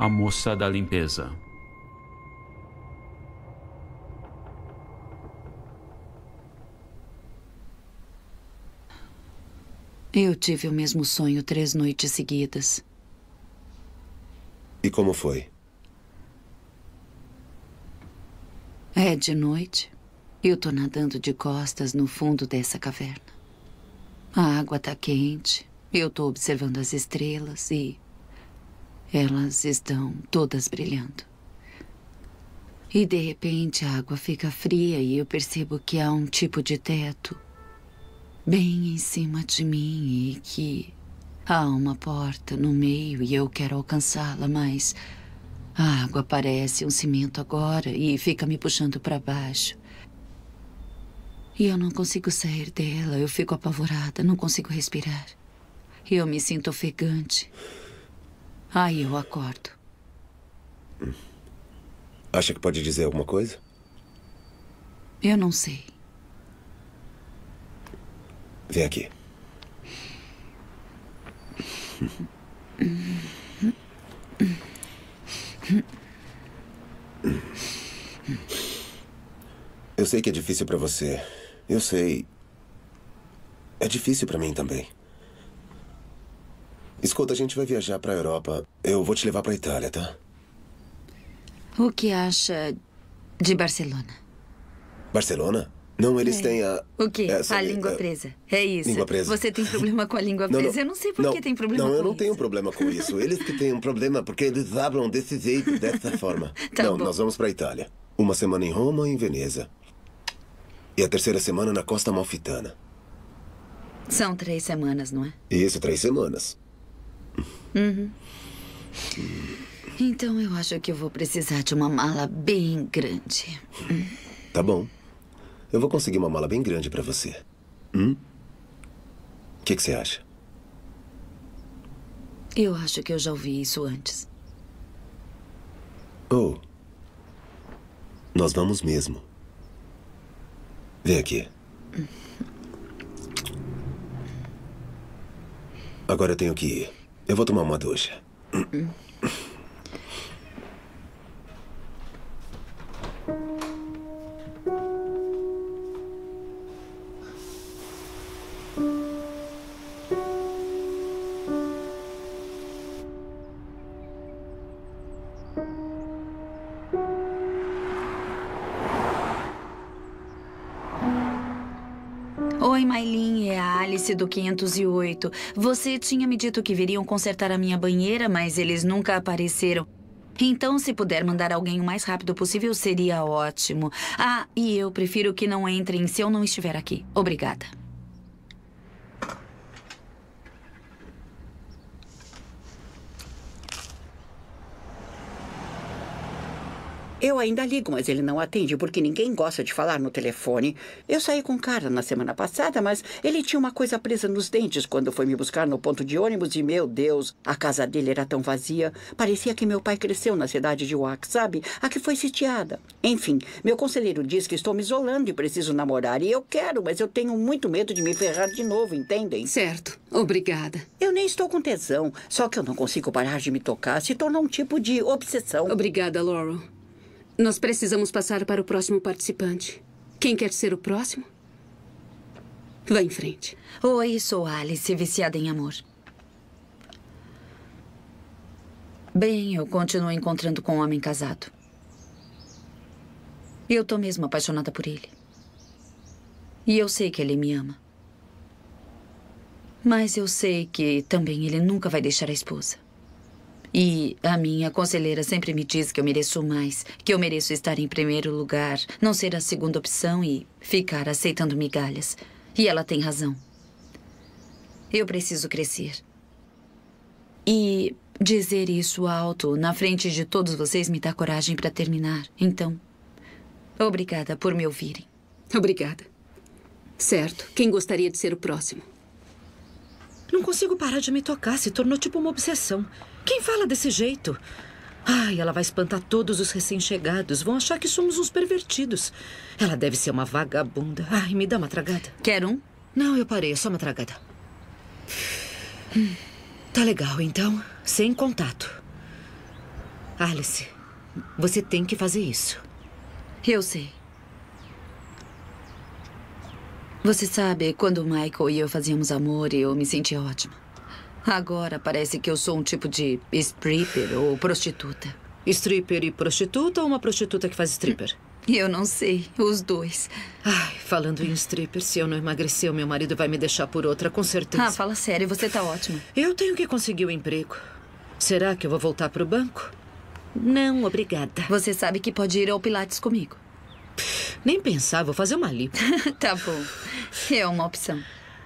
A moça da limpeza. Eu tive o mesmo sonho 3 noites seguidas. E como foi? É de noite. Eu tô nadando de costas no fundo dessa caverna. A água tá quente. Eu tô observando as estrelas e elas estão todas brilhando. E de repente a água fica fria e eu percebo que há um tipo de teto bem em cima de mim e que há uma porta no meio e eu quero alcançá-la, mas a água parece um cimento agora e fica me puxando para baixo. E eu não consigo sair dela, eu fico apavorada, não consigo respirar. Eu me sinto ofegante. Aí eu acordo. Acha que pode dizer alguma coisa? Eu não sei. Vem aqui. Eu sei que é difícil pra você. Eu sei. É difícil pra mim também. Escuta, a gente vai viajar pra Europa. Eu vou te levar pra Itália, tá? O que acha de Barcelona? Barcelona? Não, eles têm a... O quê? A língua presa. É isso. Língua presa. Você tem problema com a língua presa? Eu não sei por que tem problema com isso. Não, eu não tenho problema com isso. Eles que têm um problema porque eles falam desse jeito, dessa forma. Não, nós vamos pra Itália. 1 semana em Roma e em Veneza. E a 3ª semana na Costa Amalfitana. São 3 semanas, não é? Isso, 3 semanas. Uhum. Então eu acho que eu vou precisar de uma mala bem grande. Tá bom. Eu vou conseguir uma mala bem grande pra você. O que você acha? Eu acho que eu já ouvi isso antes. Oh. Nós vamos mesmo. Vem aqui. Agora eu tenho que ir. Eu vou tomar uma ducha. Oi, Maylin, é a Alice do 508. Você tinha me dito que viriam consertar a minha banheira, mas eles nunca apareceram. Então, se puder mandar alguém o mais rápido possível, seria ótimo. Ah, e eu prefiro que não entrem se eu não estiver aqui. Obrigada. Eu ainda ligo, mas ele não atende porque ninguém gosta de falar no telefone. Eu saí com um cara na semana passada, mas ele tinha uma coisa presa nos dentes quando foi me buscar no ponto de ônibus e, meu Deus, a casa dele era tão vazia. Parecia que meu pai cresceu na cidade de Oaxaca, sabe? A que foi sitiada. Enfim, meu conselheiro diz que estou me isolando e preciso namorar. E eu quero, mas eu tenho muito medo de me ferrar de novo, entendem? Certo. Obrigada. Eu nem estou com tesão. Só que eu não consigo parar de me tocar. Se tornou um tipo de obsessão. Obrigada, Laurel. Nós precisamos passar para o próximo participante. Quem quer ser o próximo? Vá em frente. Oi, sou Alice, viciada em amor. Bem, eu continuo encontrando com um homem casado. Eu tô mesmo apaixonada por ele. E eu sei que ele me ama. Mas eu sei que também ele nunca vai deixar a esposa. E a minha conselheira sempre me diz que eu mereço mais, que eu mereço estar em primeiro lugar, não ser a segunda opção e ficar aceitando migalhas. E ela tem razão. Eu preciso crescer. E dizer isso alto, na frente de todos vocês, me dá coragem para terminar. Então, obrigada por me ouvirem. Obrigada. Certo. Quem gostaria de ser o próximo? Não consigo parar de me tocar. Se tornou tipo uma obsessão. Quem fala desse jeito? Ai, ela vai espantar todos os recém-chegados. Vão achar que somos uns pervertidos. Ela deve ser uma vagabunda. Ai, me dá uma tragada. Quer um? Não, eu parei. É só uma tragada. Tá legal, então. Sem contato. Alice, você tem que fazer isso. Eu sei. Você sabe, quando o Michael e eu fazíamos amor, eu me sentia ótima. Agora parece que eu sou um tipo de stripper ou prostituta. Stripper e prostituta ou uma prostituta que faz stripper? Eu não sei, os dois. Ai, falando em stripper, se eu não emagrecer, o meu marido vai me deixar por outra, com certeza. Ah, fala sério, você tá ótima. Eu tenho que conseguir um emprego. Será que eu vou voltar pro banco? Não, obrigada. Você sabe que pode ir ao Pilates comigo. Nem pensar, vou fazer uma lipo. Tá bom. É uma opção.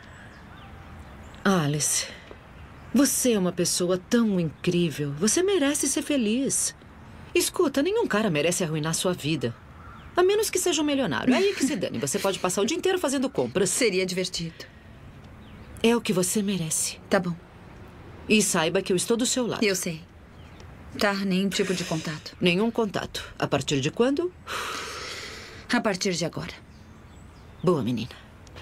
Alice, você é uma pessoa tão incrível. Você merece ser feliz. Escuta, nenhum cara merece arruinar sua vida. A menos que seja um milionário. Aí que se dane. Você pode passar o dia inteiro fazendo compras. Seria divertido. É o que você merece. Tá bom. E saiba que eu estou do seu lado. Eu sei. Tá, nenhum tipo de contato. Nenhum contato. A partir de quando? A partir de agora. Boa, menina.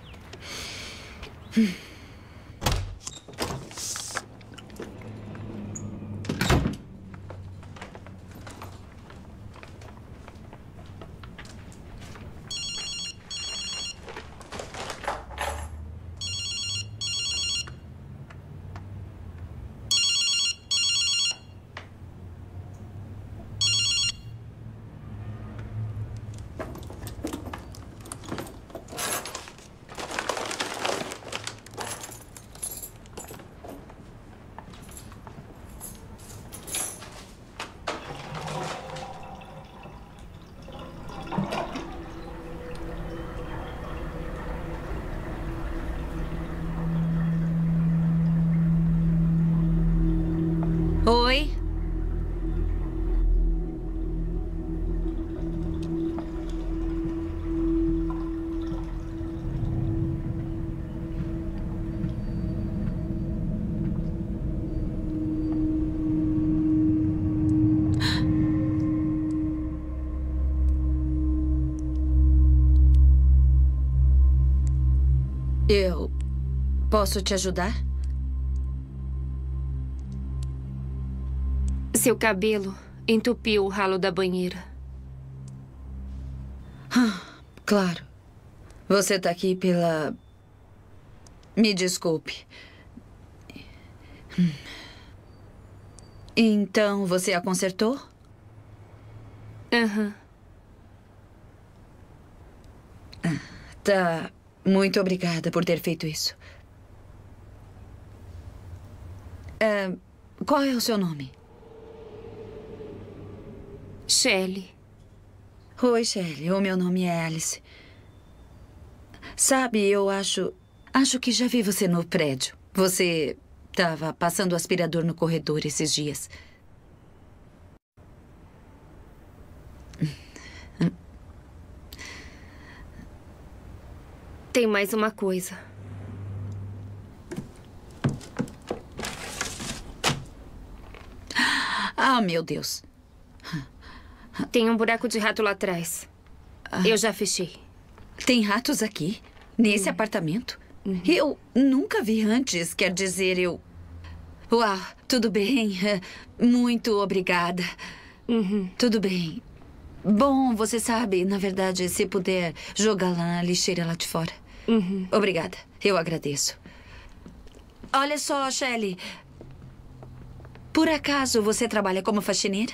Oi? Eu posso te ajudar? Seu cabelo entupiu o ralo da banheira. Claro. Você tá aqui pela... Me desculpe. Então, você a consertou? Aham. Tá. Muito obrigada por ter feito isso. Qual é o seu nome? Shelley. Oi, Shelley. O meu nome é Alice. Sabe, eu acho que já vi você no prédio. Você estava passando o aspirador no corredor esses dias. Tem mais uma coisa. Ah, meu Deus. Tem um buraco de rato lá atrás. Eu já fechei. Tem ratos aqui? Nesse apartamento? Eu nunca vi antes. Quer dizer, eu... Uau, tudo bem. Muito obrigada. Tudo bem. Bom, você sabe, na verdade, se puder, jogar lá na lixeira lá de fora. Obrigada. Eu agradeço. Olha só, Shelley. Por acaso você trabalha como faxineira?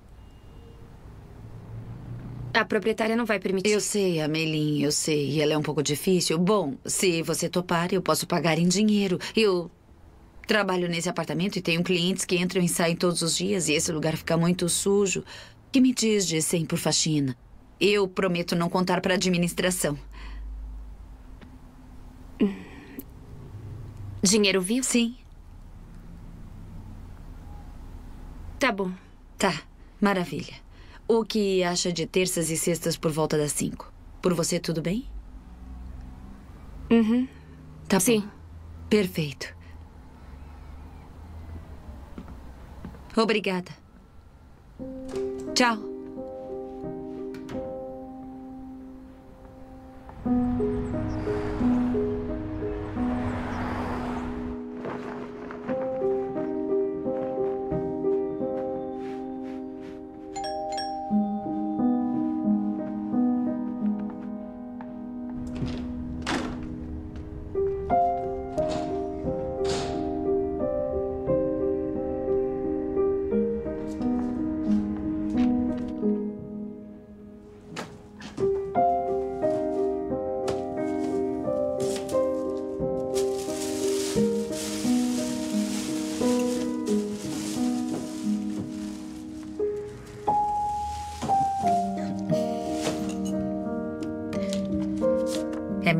A proprietária não vai permitir. Eu sei, Ameline, eu sei. Ela é um pouco difícil. Bom, se você topar, eu posso pagar em dinheiro. Eu trabalho nesse apartamento e tenho clientes que entram e saem todos os dias e esse lugar fica muito sujo. O que me diz de 100 por faxina? Eu prometo não contar para a administração. Dinheiro vivo? Sim. Tá bom. Tá, maravilha. O que acha de terças e sextas por volta das 5? Por você, tudo bem? Tá bom. Sim. Perfeito. Obrigada. Tchau.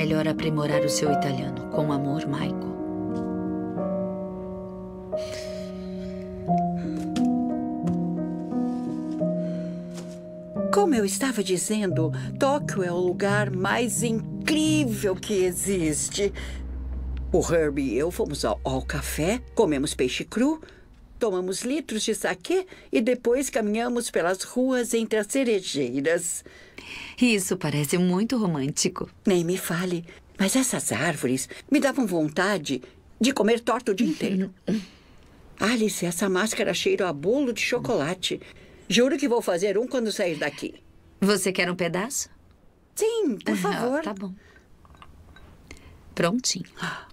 melhor aprimorar o seu italiano. Com amor, Michael. Como eu estava dizendo, Tóquio é o lugar mais incrível que existe. O Herbie e eu fomos ao café, comemos peixe cru, tomamos litros de saquê e depois caminhamos pelas ruas entre as cerejeiras. Isso parece muito romântico. Nem me fale, mas essas árvores me davam vontade de comer torta o dia inteiro. Alice, essa máscara cheira a bolo de chocolate. Juro que vou fazer um quando sair daqui. Você quer um pedaço? Sim, por favor. Tá bom. Prontinho.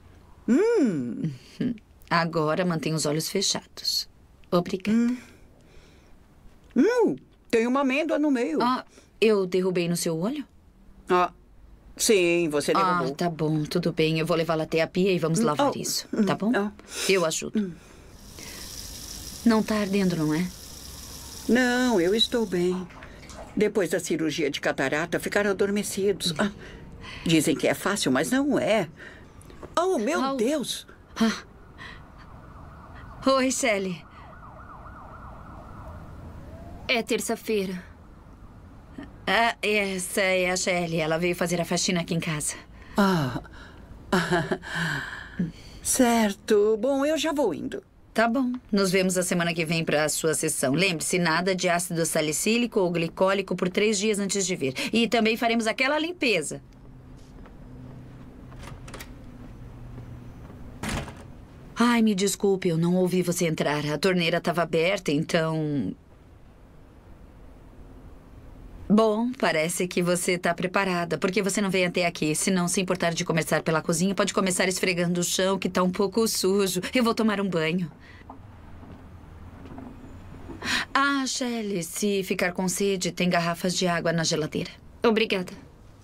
Agora mantenha os olhos fechados. Obrigada. Tem uma amêndoa no meio. Eu derrubei no seu olho? Sim, você derrubou. Tá bom, tudo bem. Eu vou levá-la até a pia e vamos lavar isso, tá bom? Eu ajudo. Não tá ardendo, não é? Não, eu estou bem. Depois da cirurgia de catarata, ficaram adormecidos. Dizem que é fácil, mas não é. Oh, meu Deus! Oi, Shelley. É terça-feira. Essa é a Shelley. Ela veio fazer a faxina aqui em casa. Certo. Bom, eu já vou indo. Tá bom. Nos vemos a semana que vem para a sua sessão. Lembre-se, nada de ácido salicílico ou glicólico por 3 dias antes de vir. E também faremos aquela limpeza. Ai, me desculpe, eu não ouvi você entrar. A torneira estava aberta, então... Bom, parece que você está preparada. Por que você não veio até aqui? Se não se importar de começar pela cozinha, pode começar esfregando o chão, que está um pouco sujo. Eu vou tomar um banho. Shelley, se ficar com sede, tem garrafas de água na geladeira. Obrigada.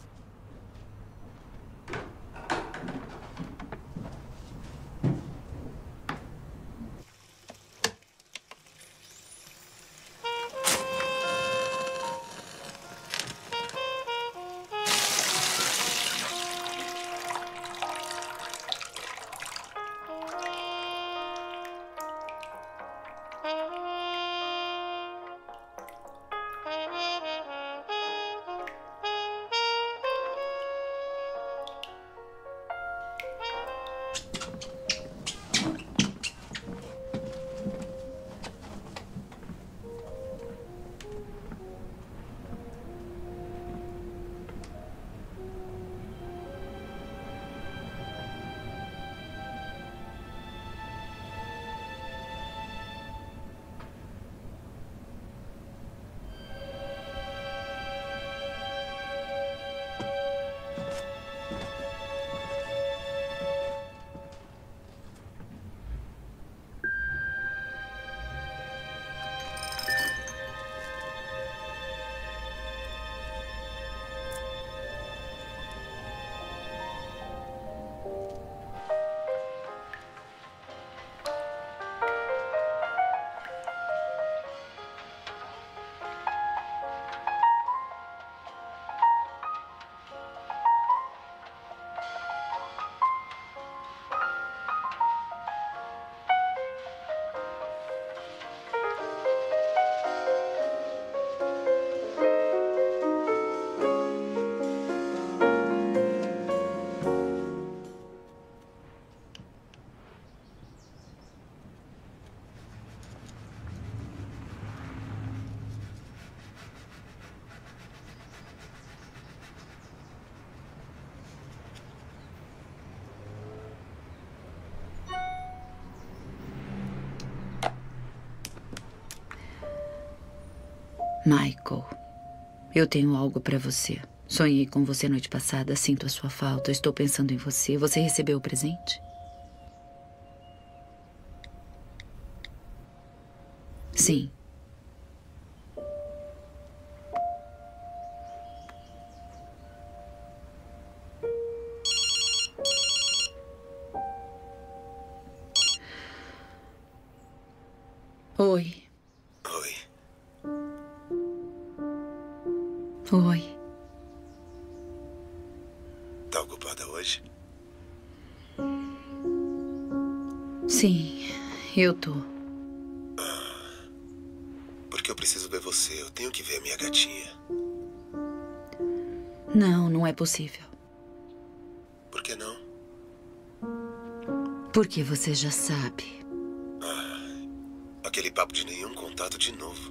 Michael, eu tenho algo pra você. Sonhei com você noite passada, sinto a sua falta, estou pensando em você. Você recebeu o presente? Sim. Oi. Oi. Tá ocupada Sim, eu tô. Porque eu preciso ver você. Eu tenho que ver a minha gatinha. Não, não é possível. Por que não? Porque você já sabe. Aquele papo de nenhum contato de novo.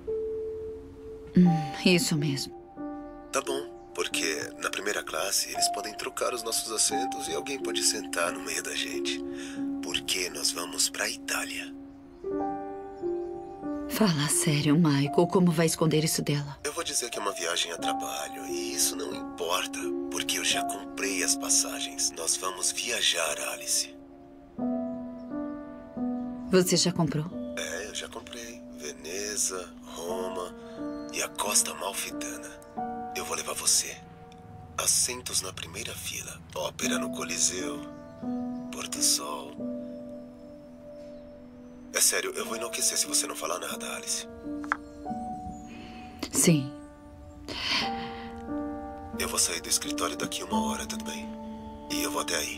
Isso mesmo. Tá bom, porque na primeira classe eles podem trocar os nossos assentos e alguém pode sentar no meio da gente. Porque nós vamos pra Itália. Fala sério, Michael. Como vai esconder isso dela? Eu vou dizer que é uma viagem a trabalho e isso não importa, porque eu já comprei as passagens. Nós vamos viajar, Alice. Você já comprou? É, eu já comprei. Veneza, Roma e a Costa Amalfitana. Eu vou levar você. Assentos na primeira fila. Ópera no Coliseu. Pôr do Sol. É sério, eu vou enlouquecer se você não falar nada, Alice. Sim. Eu vou sair do escritório daqui 1 hora, tudo bem? E eu vou até aí.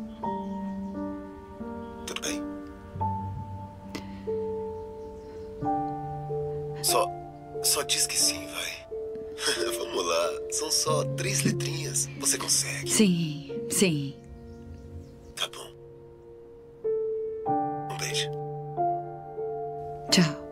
Tudo bem? Só diz que sim, vai. Vamos lá. São só 3 letrinhas. Você consegue. Sim, sim. Tá bom. Um beijo. Tchau.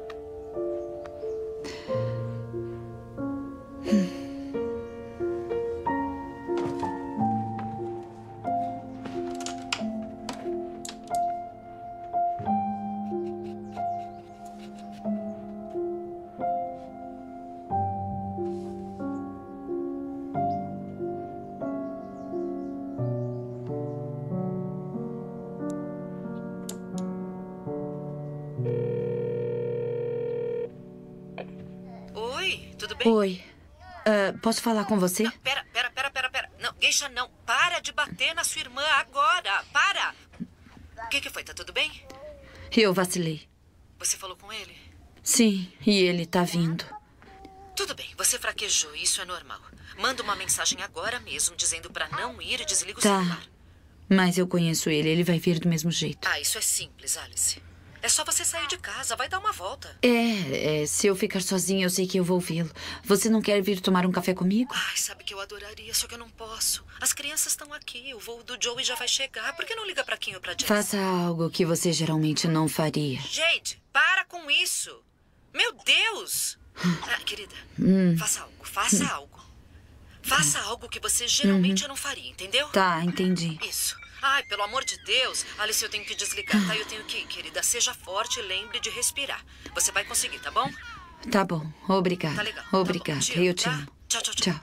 Tudo bem? Oi. Posso falar com você? Não, pera. Não, Geisha, não. Para de bater na sua irmã agora. Para! O que foi? Tá tudo bem? Eu vacilei. Você falou com ele? Sim, e ele tá vindo. Tudo bem, você fraquejou. Isso é normal. Manda uma mensagem agora mesmo, dizendo pra não ir e desliga o celular. Mas eu conheço ele. Ele vai vir do mesmo jeito. Ah, isso é simples, Alice. É só você sair de casa. Vai dar uma volta. Se eu ficar sozinha, eu sei que eu vou vê-lo. Você não quer vir tomar um café comigo? Ai, sabe que eu adoraria, só que eu não posso. As crianças estão aqui. O voo do Joey já vai chegar. Por que não liga pra Kim ou pra Jess? Faça algo que você geralmente não faria. Jade, para com isso. Meu Deus! Querida, faça algo. Faça algo que você geralmente não faria, entendeu? Tá, entendi. Isso. Ai, pelo amor de Deus. Alice, eu tenho que desligar, tá? Eu tenho que ir, querida. Seja forte e lembre de respirar. Você vai conseguir, tá bom? Tá bom. Obrigada. Tá legal. Obrigada. Tá bom. Eu te tá? amo. Tchau. Tchau.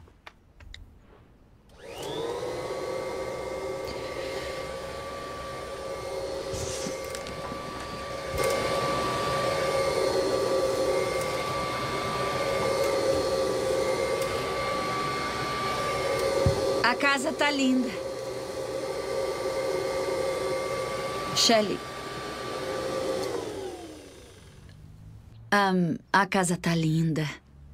A casa tá linda. Shelley. A casa tá linda.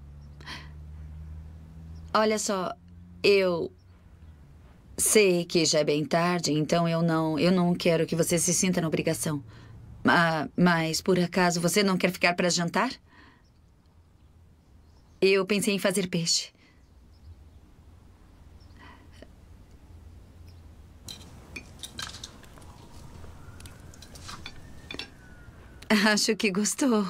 Olha só, eu sei que já é bem tarde, então eu não quero que você se sinta na obrigação. Mas, por acaso, você não quer ficar para jantar? Eu pensei em fazer peixe. Acho que gostou.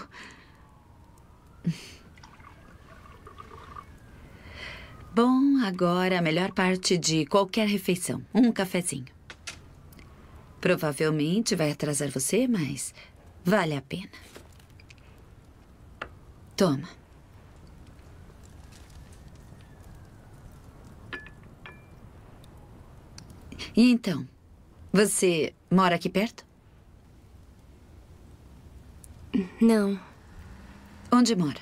Bom, agora a melhor parte de qualquer refeição. Um cafezinho. Provavelmente vai atrasar você, mas vale a pena. Toma. E então, você mora aqui perto? Não. Onde mora?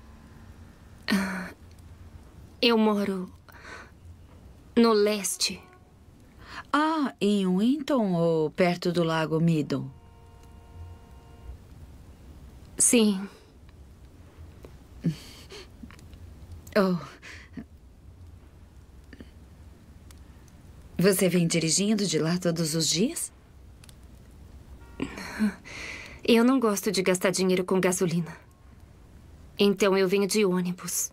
Eu moro no leste. Em Winton ou perto do Lago Meadow? Sim. Você vem dirigindo de lá todos os dias? Eu não gosto de gastar dinheiro com gasolina. Então eu venho de ônibus.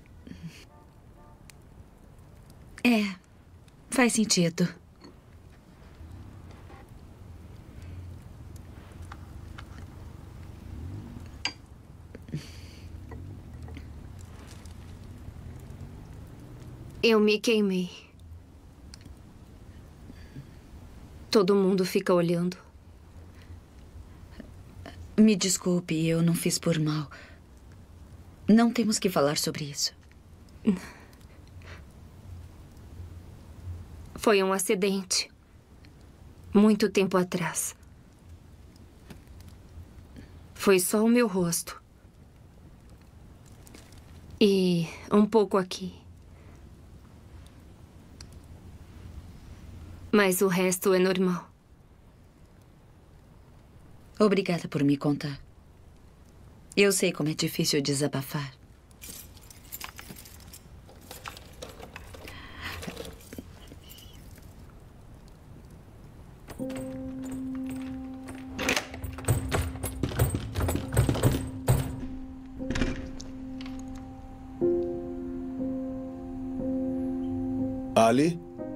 É, faz sentido. Eu me queimei. Todo mundo fica olhando. Me desculpe, eu não fiz por mal. Não temos que falar sobre isso. Foi um acidente. Muito tempo atrás. Foi só o meu rosto. E um pouco aqui. Mas o resto é normal. Obrigada por me contar. Eu sei como é difícil desabafar. Ali?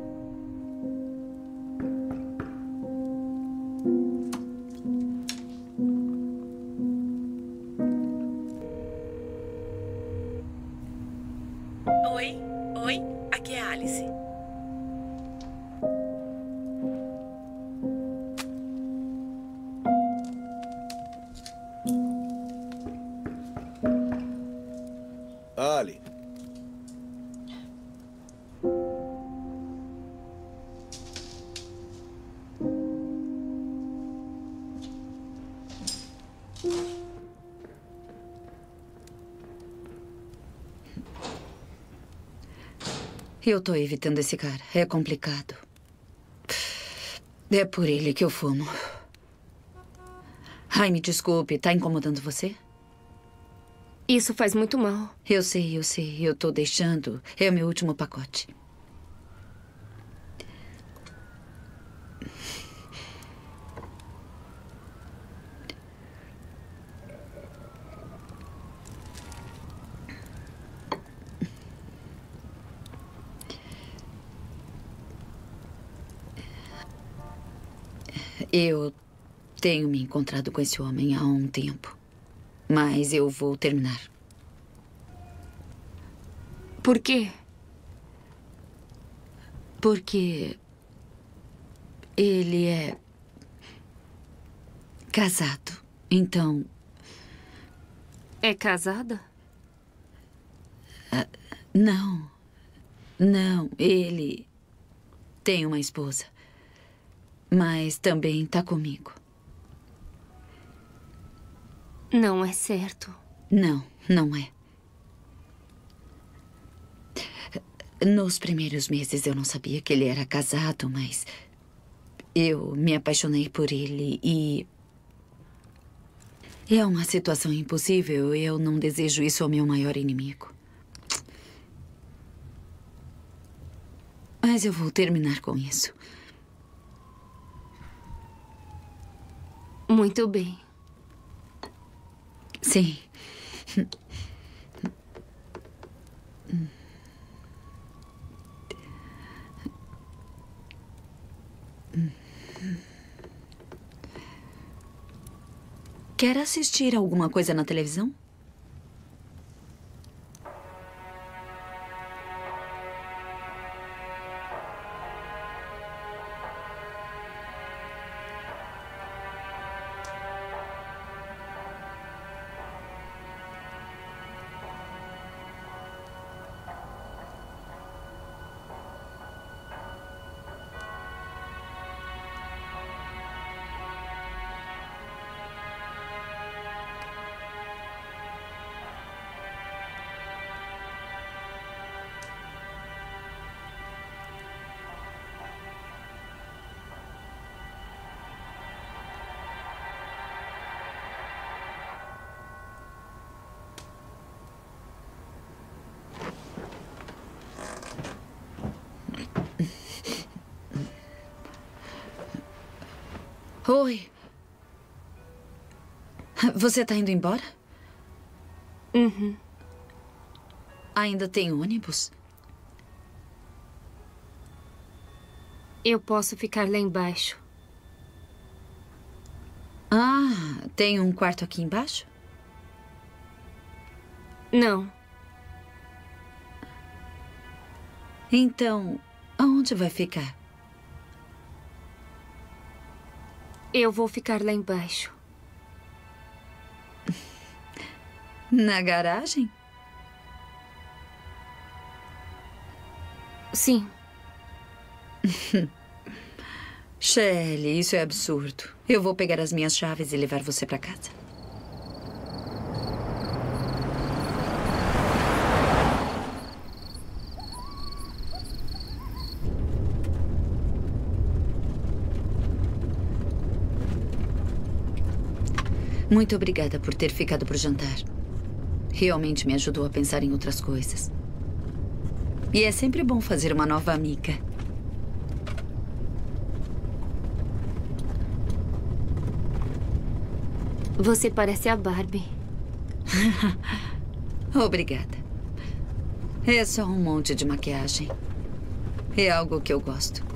Oi, aqui é a Alice. Ali. Eu tô evitando esse cara. É complicado. É por ele que eu fumo. Ai, me desculpe. Tá incomodando você? Isso faz muito mal. Eu sei, eu sei. Eu tô deixando. É o meu último pacote. Eu tenho me encontrado com esse homem há um tempo. Mas eu vou terminar. Por quê? Porque ele é casado. Então, É casada? não. Não, ele tem uma esposa. Mas também tá comigo. Não é certo. Não, não é. Nos primeiros meses eu não sabia que ele era casado, mas eu me apaixonei por ele e é uma situação impossível. Eu não desejo isso ao meu maior inimigo. Mas eu vou terminar com isso. Muito bem. Sim. Quer assistir alguma coisa na televisão? Oi. Você tá indo embora? Uhum. Ainda tem ônibus? Eu posso ficar lá embaixo. Ah, tem um quarto aqui embaixo? Não. Então, aonde vai ficar? Eu vou ficar lá embaixo. Na garagem? Sim. Shelley, isso é absurdo. Eu vou pegar as minhas chaves e levar você para casa. Muito obrigada por ter ficado para o jantar. Realmente me ajudou a pensar em outras coisas. E é sempre bom fazer uma nova amiga. Você parece a Barbie. Obrigada. É só um monte de maquiagem. É algo que eu gosto.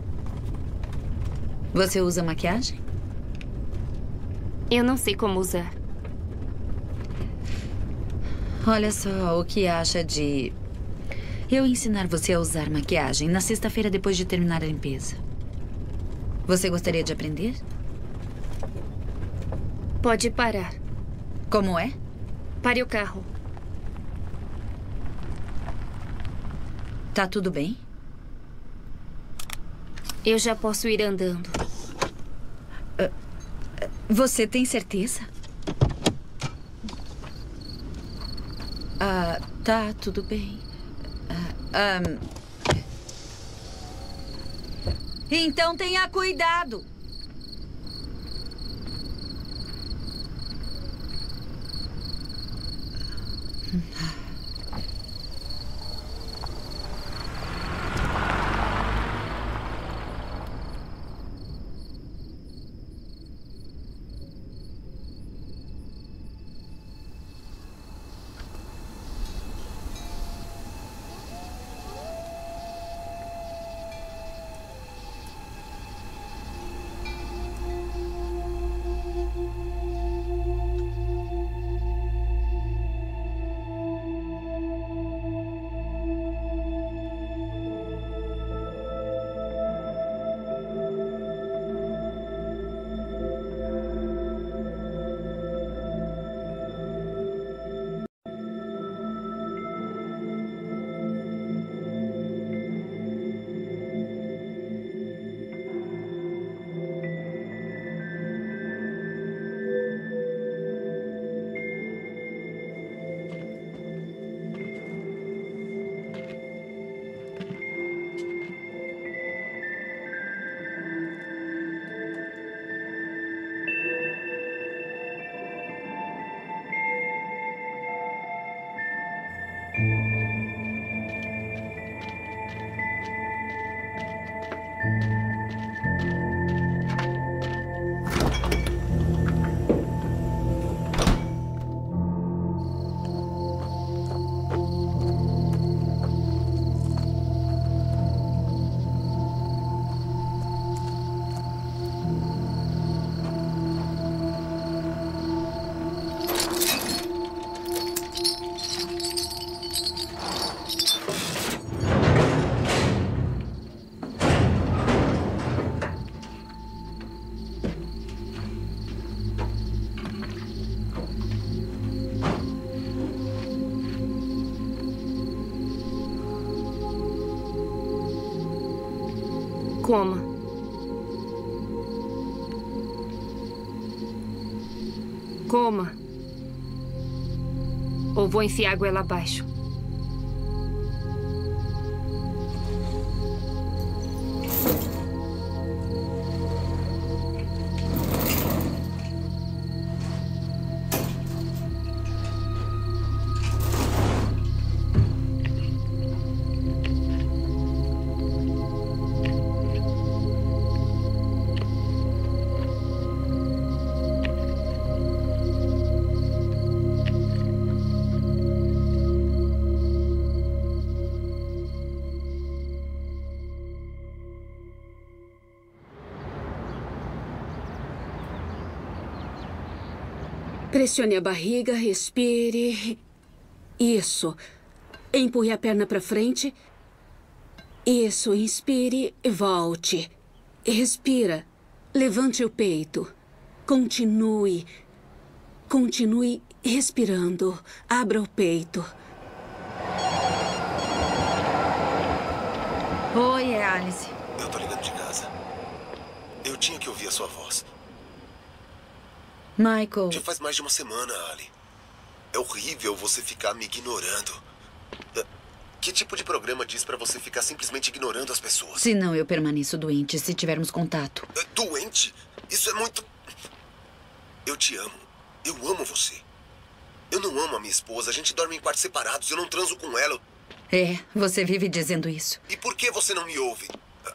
Você usa maquiagem? Eu não sei como usar. Olha só, o que acha de eu ensinar você a usar maquiagem na sexta-feira depois de terminar a limpeza? Você gostaria de aprender? Pode parar. Como é? Pare o carro. Tá tudo bem? Eu já posso ir andando. Você tem certeza? Tá tudo bem. Então tenha cuidado. Coma. Coma. Ou vou enfiar a goela abaixo. Pressione a barriga, respire. Isso. Empurre a perna para frente. Isso, inspire e volte. Respira. Levante o peito. Continue. Continue respirando. Abra o peito. Oi, é Alice. Eu tô ligando de casa. Eu tinha que ouvir a sua voz. Michael. Já faz mais de uma semana, Ali. É horrível você ficar me ignorando. Que tipo de programa diz pra você ficar simplesmente ignorando as pessoas? Se não, eu permaneço doente se tivermos contato. Doente? Isso é muito... Eu te amo. Eu amo você. Eu não amo a minha esposa. A gente dorme em quartos separados. Eu não transo com ela. É, você vive dizendo isso. E por que você não me ouve?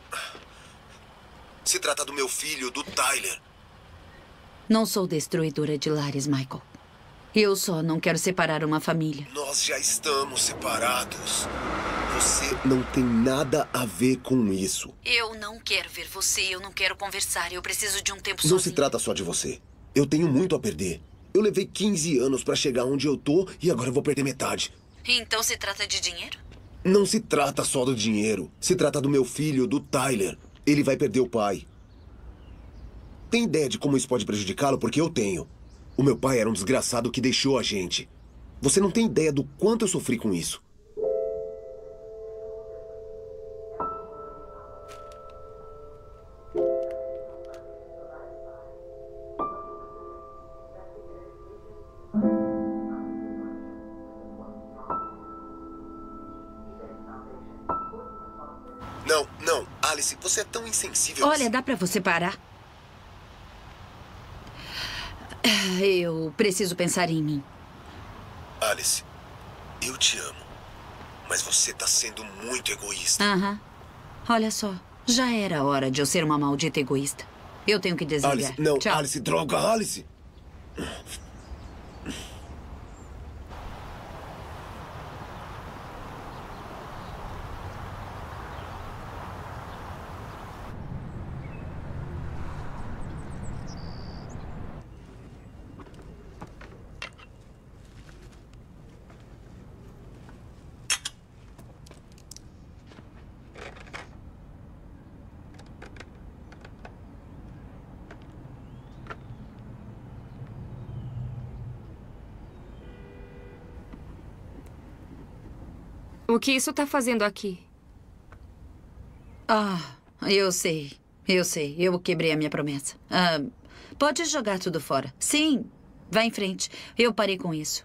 Se trata do meu filho, do Tyler. Não sou destruidora de lares, Michael. Eu só não quero separar uma família. Nós já estamos separados. Você não tem nada a ver com isso. Eu não quero ver você, eu não quero conversar. Eu preciso de um tempo Não sozinho. se trata só de você. Eu tenho muito a perder. Eu levei 15 anos pra chegar onde eu tô e agora eu vou perder metade. Então se trata de dinheiro? Não se trata só do dinheiro. Se trata do meu filho, do Tyler. Ele vai perder o pai. Tem ideia de como isso pode prejudicá-lo? Porque eu tenho. O meu pai era um desgraçado que deixou a gente. Você não tem ideia do quanto eu sofri com isso. Não, não. Alice, você é tão insensível. Olha, dá pra você parar? Eu preciso pensar em mim. Alice, eu te amo. Mas você tá sendo muito egoísta. Aham. Olha só, já era hora de eu ser uma maldita egoísta. Eu tenho que desligar. Alice, não. Tchau. Alice, droga, Alice. O que isso tá fazendo aqui? Ah, eu sei. Eu sei. Eu quebrei a minha promessa. Pode jogar tudo fora. Sim, vá em frente. Eu parei com isso.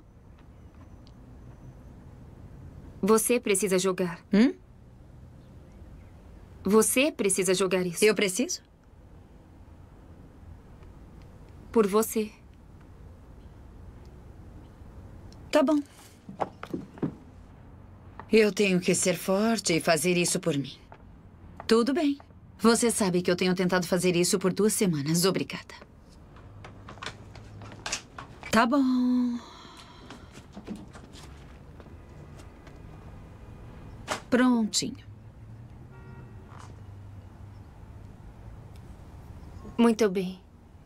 Você precisa jogar. Você precisa jogar isso. Eu preciso? Por você. Tá bom. Eu tenho que ser forte e fazer isso por mim. Tudo bem. Você sabe que eu tenho tentado fazer isso por 2 semanas. Obrigada. Tá bom. Prontinho. Muito bem.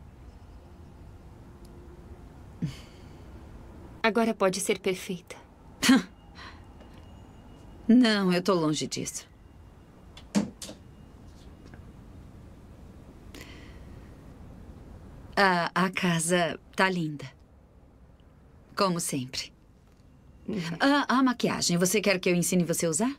Agora pode ser perfeita. Não, eu tô longe disso. A casa tá linda. Como sempre. A maquiagem, você quer que eu ensine você a usar?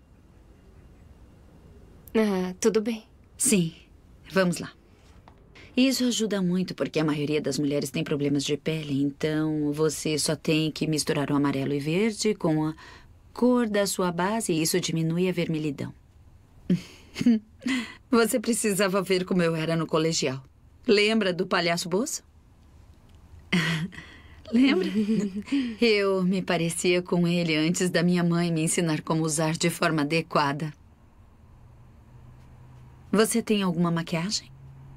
Tudo bem. Sim, vamos lá. Isso ajuda muito porque a maioria das mulheres tem problemas de pele, então você só tem que misturar o amarelo e verde com a cor da sua base e isso diminui a vermelhidão. Você precisava ver como eu era no colegial. Lembra do palhaço Bozo? Lembra? Eu me parecia com ele antes da minha mãe me ensinar como usar de forma adequada. Você tem alguma maquiagem?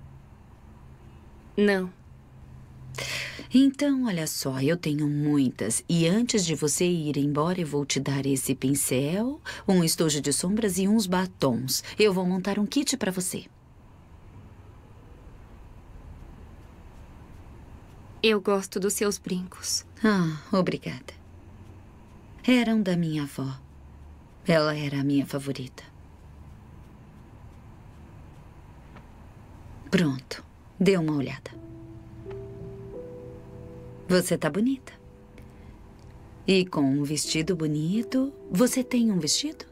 Não. Então, olha só, eu tenho muitas. E antes de você ir embora, eu vou te dar esse pincel, um estojo de sombras e uns batons. Eu vou montar um kit para você. Eu gosto dos seus brincos. Ah, obrigada. Eram da minha avó. Ela era a minha favorita. Pronto. Dê uma olhada. Você tá bonita. E com um vestido bonito... Você tem um vestido?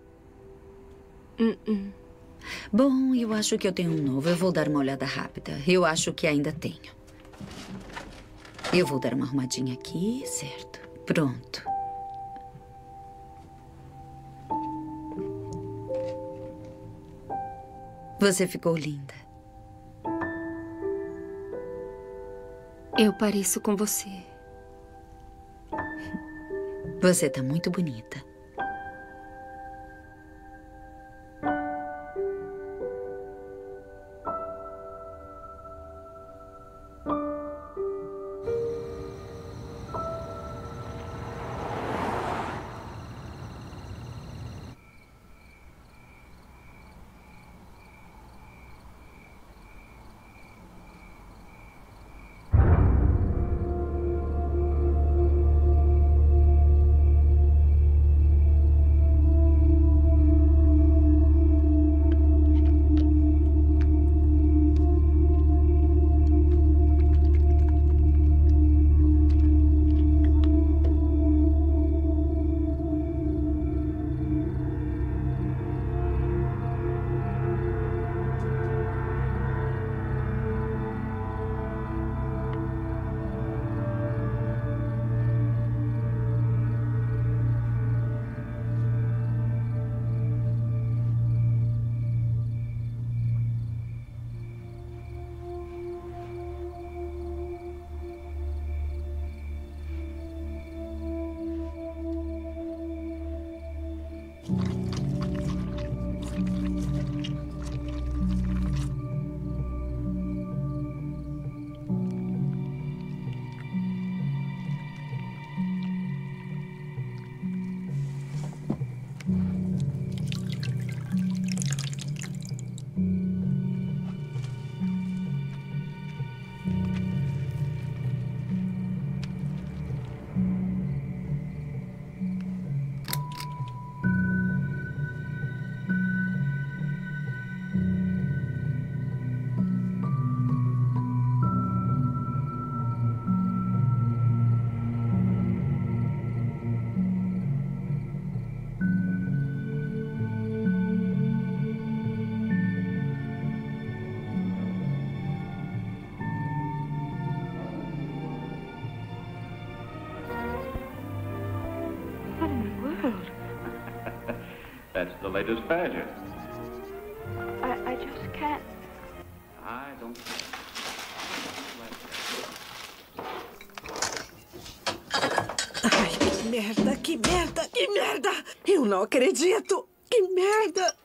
Bom, eu acho que eu tenho um novo. Eu vou dar uma olhada rápida. Eu acho que ainda tenho. Eu vou dar uma arrumadinha aqui, certo. Pronto. Você ficou linda. Eu pareço com você. Você tá muito bonita. That's the latest fashion. I just can't. I don't... Ai, que merda, que merda, que merda! Eu não acredito! Que merda!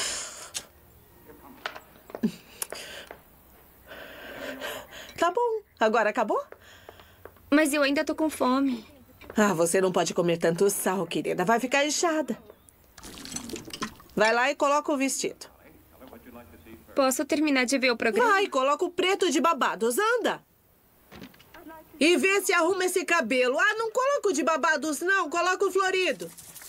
Tá bom. Agora acabou? Mas eu ainda tô com fome. Ah, você não pode comer tanto sal, querida. Vai ficar inchada. Vai lá e coloca o vestido. Posso terminar de ver o programa? Vai, coloca o preto de babados. Anda! E vê se arruma esse cabelo. Ah, não coloca o de babados, não. Coloca o florido.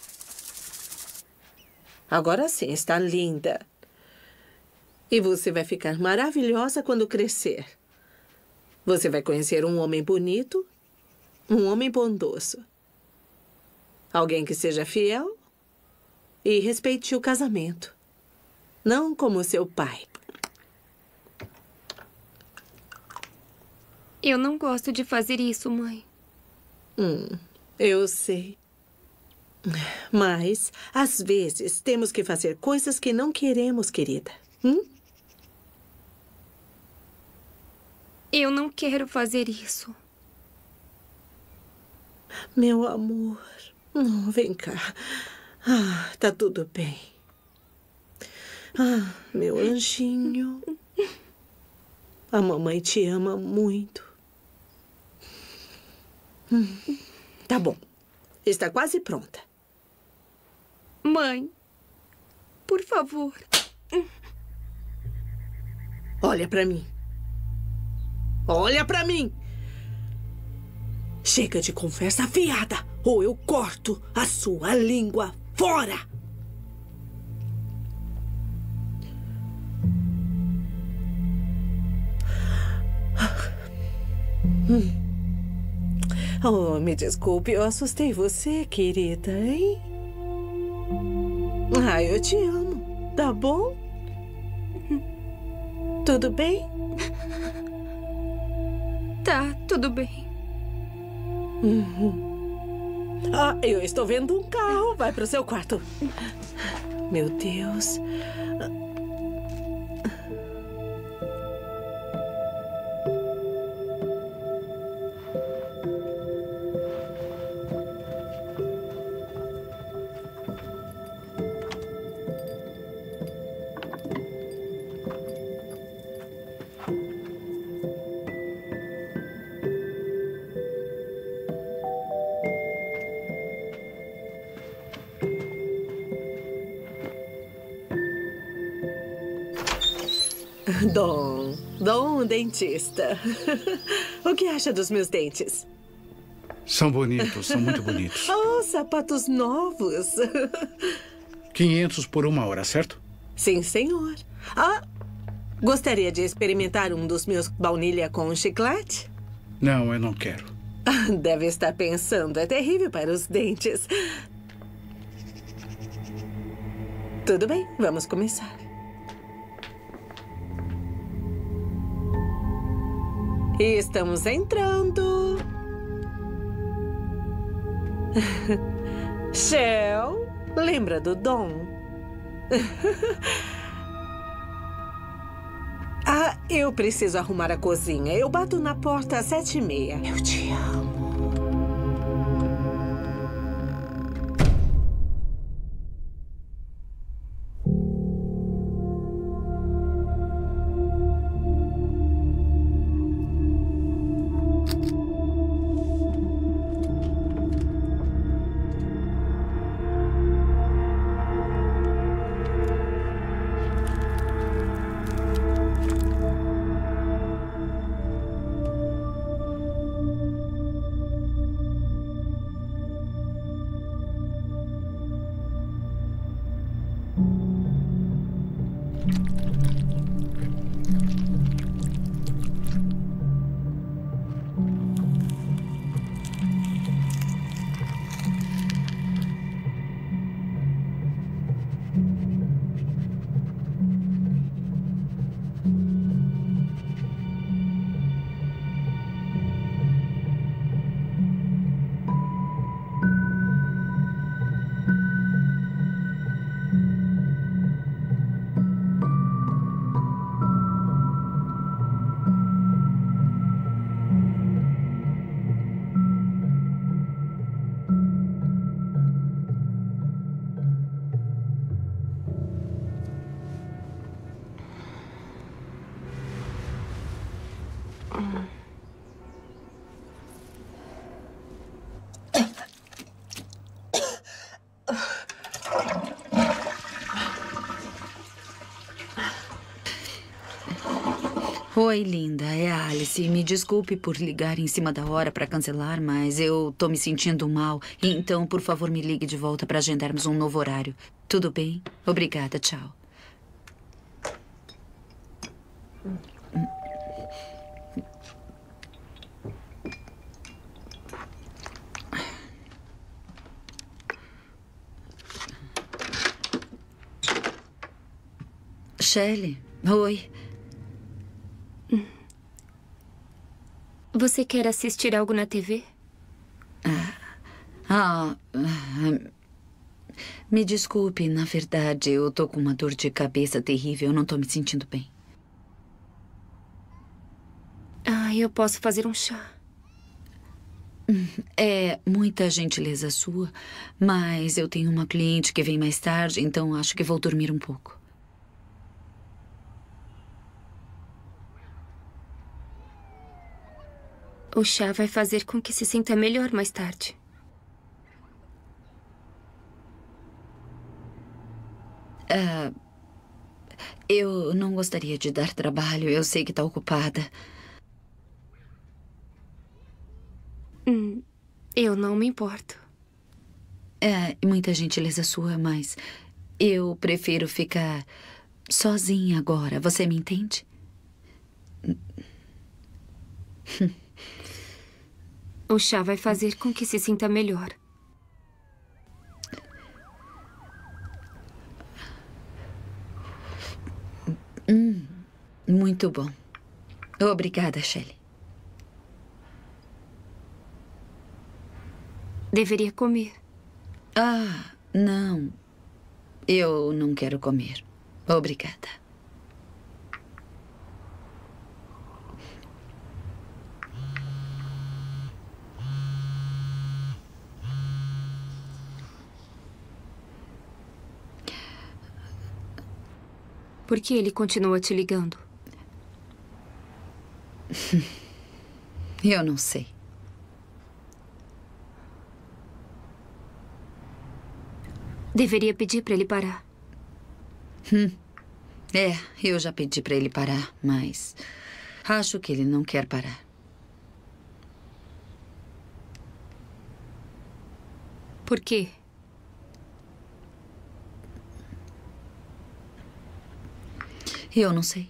Agora sim, está linda. E você vai ficar maravilhosa quando crescer. Você vai conhecer um homem bonito, um homem bondoso. Alguém que seja fiel e respeite o casamento. Não como seu pai. Eu não gosto de fazer isso, mãe. Eu sei. Mas, às vezes, temos que fazer coisas que não queremos, querida. Eu não quero fazer isso. Meu amor. Oh, vem cá. Ah, tá tudo bem. Ah, meu anjinho. A mamãe te ama muito. Tá bom. Está quase pronta. Mãe, por favor. Olha pra mim. Olha pra mim. Chega de conversa fiada, ou eu corto a sua língua fora! Oh, me desculpe, eu assustei você, querida, hein? Ah, eu te amo, tá bom? Tudo bem? Tá, tudo bem. Ah, eu estou vendo um carro. Vai pro seu quarto. Meu Deus. Dom, dentista. O que acha dos meus dentes? São bonitos, são muito bonitos. Oh, sapatos novos. 500 por 1 hora, certo? Sim, senhor. Ah, gostaria de experimentar um dos meus baunilha com chiclete? Não, eu não quero. Deve estar pensando, é terrível para os dentes. Tudo bem, vamos começar. E estamos entrando. Shell, lembra do Dom? Ah, eu preciso arrumar a cozinha. Eu bato na porta às 7h30. Eu te amo. Oi, linda. É a Alice. Me desculpe por ligar em cima da hora para cancelar, mas eu tô me sentindo mal. Então, por favor, me ligue de volta para agendarmos um novo horário. Tudo bem? Obrigada. Tchau. Shelley. Oi. Você quer assistir algo na TV? Me desculpe, na verdade, eu tô com uma dor de cabeça terrível. Eu não tô me sentindo bem. Eu posso fazer um chá. É muita gentileza sua, mas eu tenho uma cliente que vem mais tarde, então acho que vou dormir um pouco. O chá vai fazer com que se sinta melhor mais tarde. Eu não gostaria de dar trabalho. Eu sei que está ocupada. Eu não me importo. É muita gentileza sua, mas eu prefiro ficar sozinha agora. Você me entende? O chá vai fazer com que se sinta melhor. Muito bom. Obrigada, Shelley. Deveria comer. Ah, não. Eu não quero comer. Obrigada. Por que ele continua te ligando? Eu não sei. Deveria pedir para ele parar. Eu já pedi para ele parar, mas acho que ele não quer parar. Por quê? Eu não sei.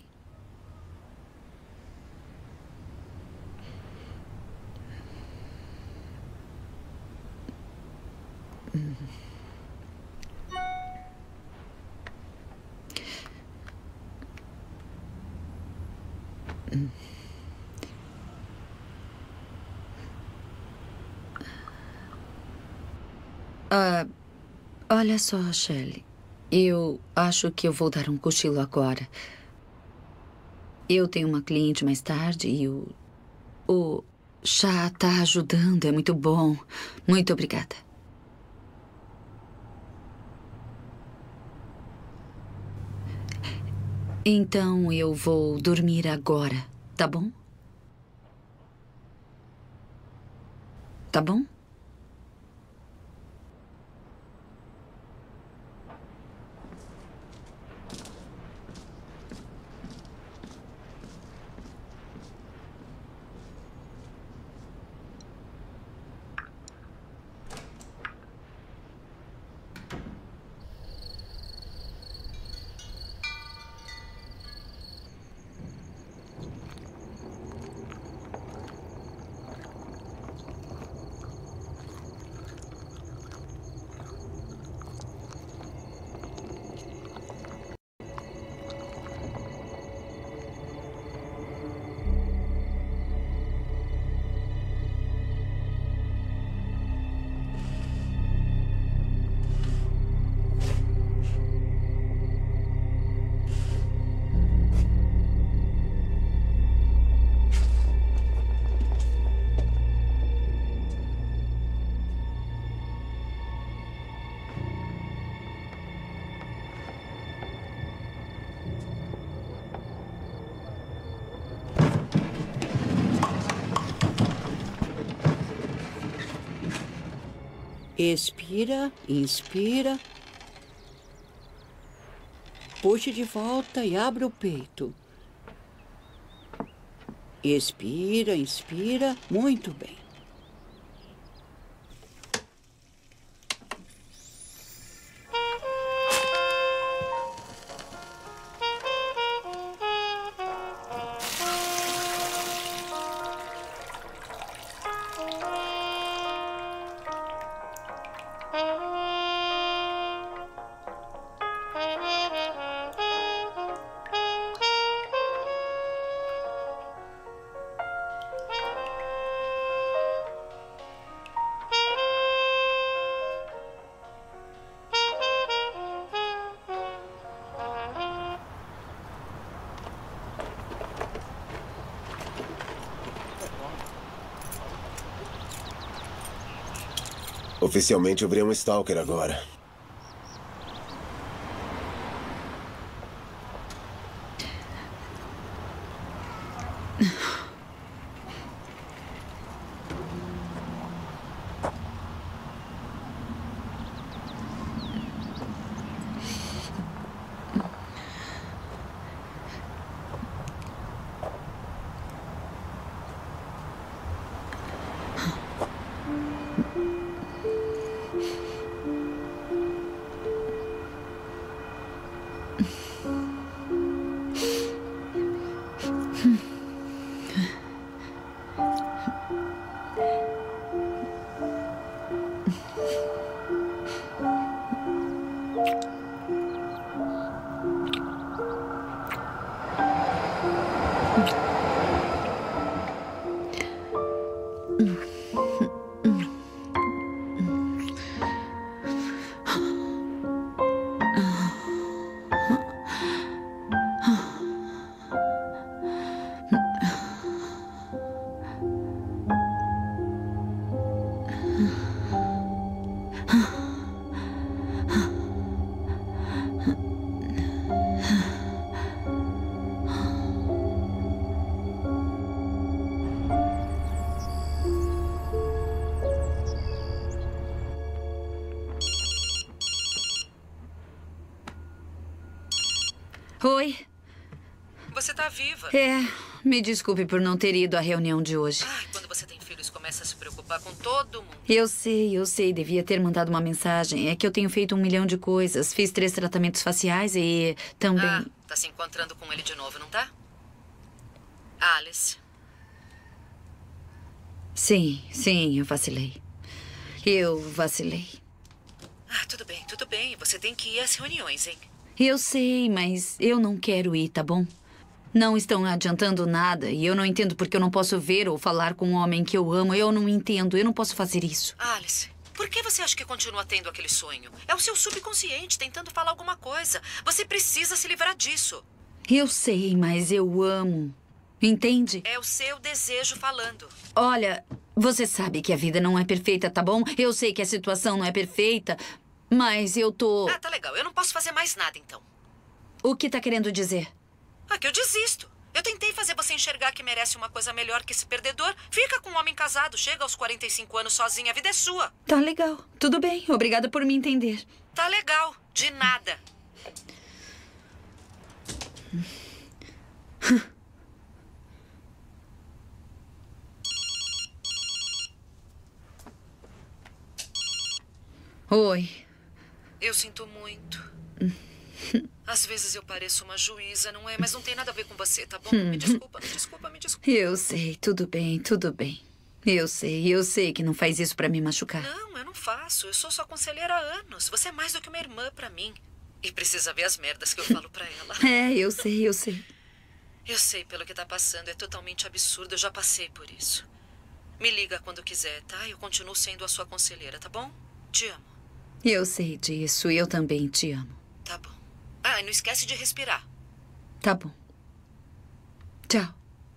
Olha só, Shelley. Eu acho que eu vou dar um cochilo agora. Eu tenho uma cliente mais tarde e o chá tá ajudando. É muito bom. Muito obrigada. Então eu vou dormir agora, tá bom? Tá bom? Expira, inspira. Puxe de volta e abra o peito. Expira, inspira. Muito bem. Oficialmente eu virei um stalker agora. Oi. Você tá viva. É, me desculpe por não ter ido à reunião de hoje. Ai, quando você tem filhos, começa a se preocupar com todo mundo. Eu sei. Devia ter mandado uma mensagem. É que eu tenho feito 1 milhão de coisas. Fiz 3 tratamentos faciais e também... Ah, tá se encontrando com ele de novo, não tá? Alice. Sim, eu vacilei. Eu vacilei. Ah, tudo bem. Você tem que ir às reuniões, hein? Eu sei, mas eu não quero ir, tá bom? Não estão adiantando nada e eu não entendo porque eu não posso ver ou falar com um homem que eu amo. Eu não entendo, eu não posso fazer isso. Alice, por que você acha que continua tendo aquele sonho? É o seu subconsciente tentando falar alguma coisa. Você precisa se livrar disso. Eu sei, mas eu amo. Entende? É o seu desejo falando. Olha, você sabe que a vida não é perfeita, tá bom? Eu sei que a situação não é perfeita, mas eu tô... Ah, tá legal. Eu não posso fazer mais nada, então. O que tá querendo dizer? Ah, que eu desisto. Eu tentei fazer você enxergar que merece uma coisa melhor que esse perdedor. Fica com um homem casado, chega aos 45 anos sozinha, a vida é sua. Tá legal. Tudo bem. Obrigada por me entender. Tá legal. De nada. Oi. Eu sinto muito. Às vezes eu pareço uma juíza, não é? Mas não tem nada a ver com você, tá bom? Me desculpa. Eu sei, tudo bem. Eu sei que não faz isso pra me machucar. Não, eu não faço. Eu sou sua conselheira há anos. Você é mais do que uma irmã pra mim. E precisa ver as merdas que eu falo pra ela. É, eu sei. Eu sei pelo que tá passando. É totalmente absurdo. Eu já passei por isso. Me liga quando quiser, tá? Eu continuo sendo a sua conselheira, tá bom? Te amo. Eu sei disso. Eu também te amo. Tá bom. Ah, e não esquece de respirar. Tá bom. Tchau.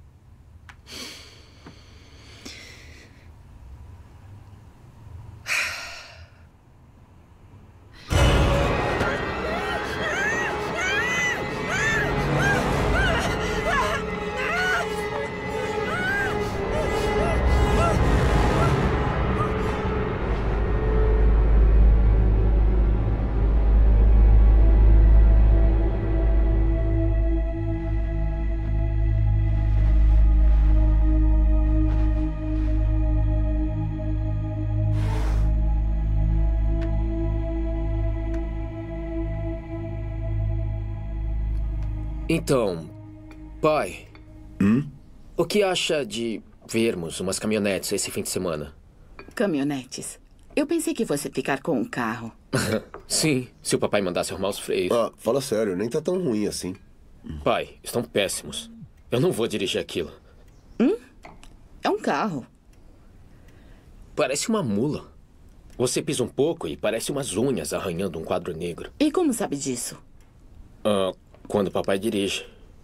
Então, pai, o que acha de vermos umas caminhonetes esse fim de semana? Caminhonetes? Eu pensei que fosse ficar com um carro. Sim, se o papai mandasse arrumar os freios. Ah, fala sério, nem tá tão ruim assim. Pai, estão péssimos. Eu não vou dirigir aquilo. É um carro. Parece uma mula. Você pisa um pouco e parece umas unhas arranhando um quadro negro. E como sabe disso? Quando o papai dirige.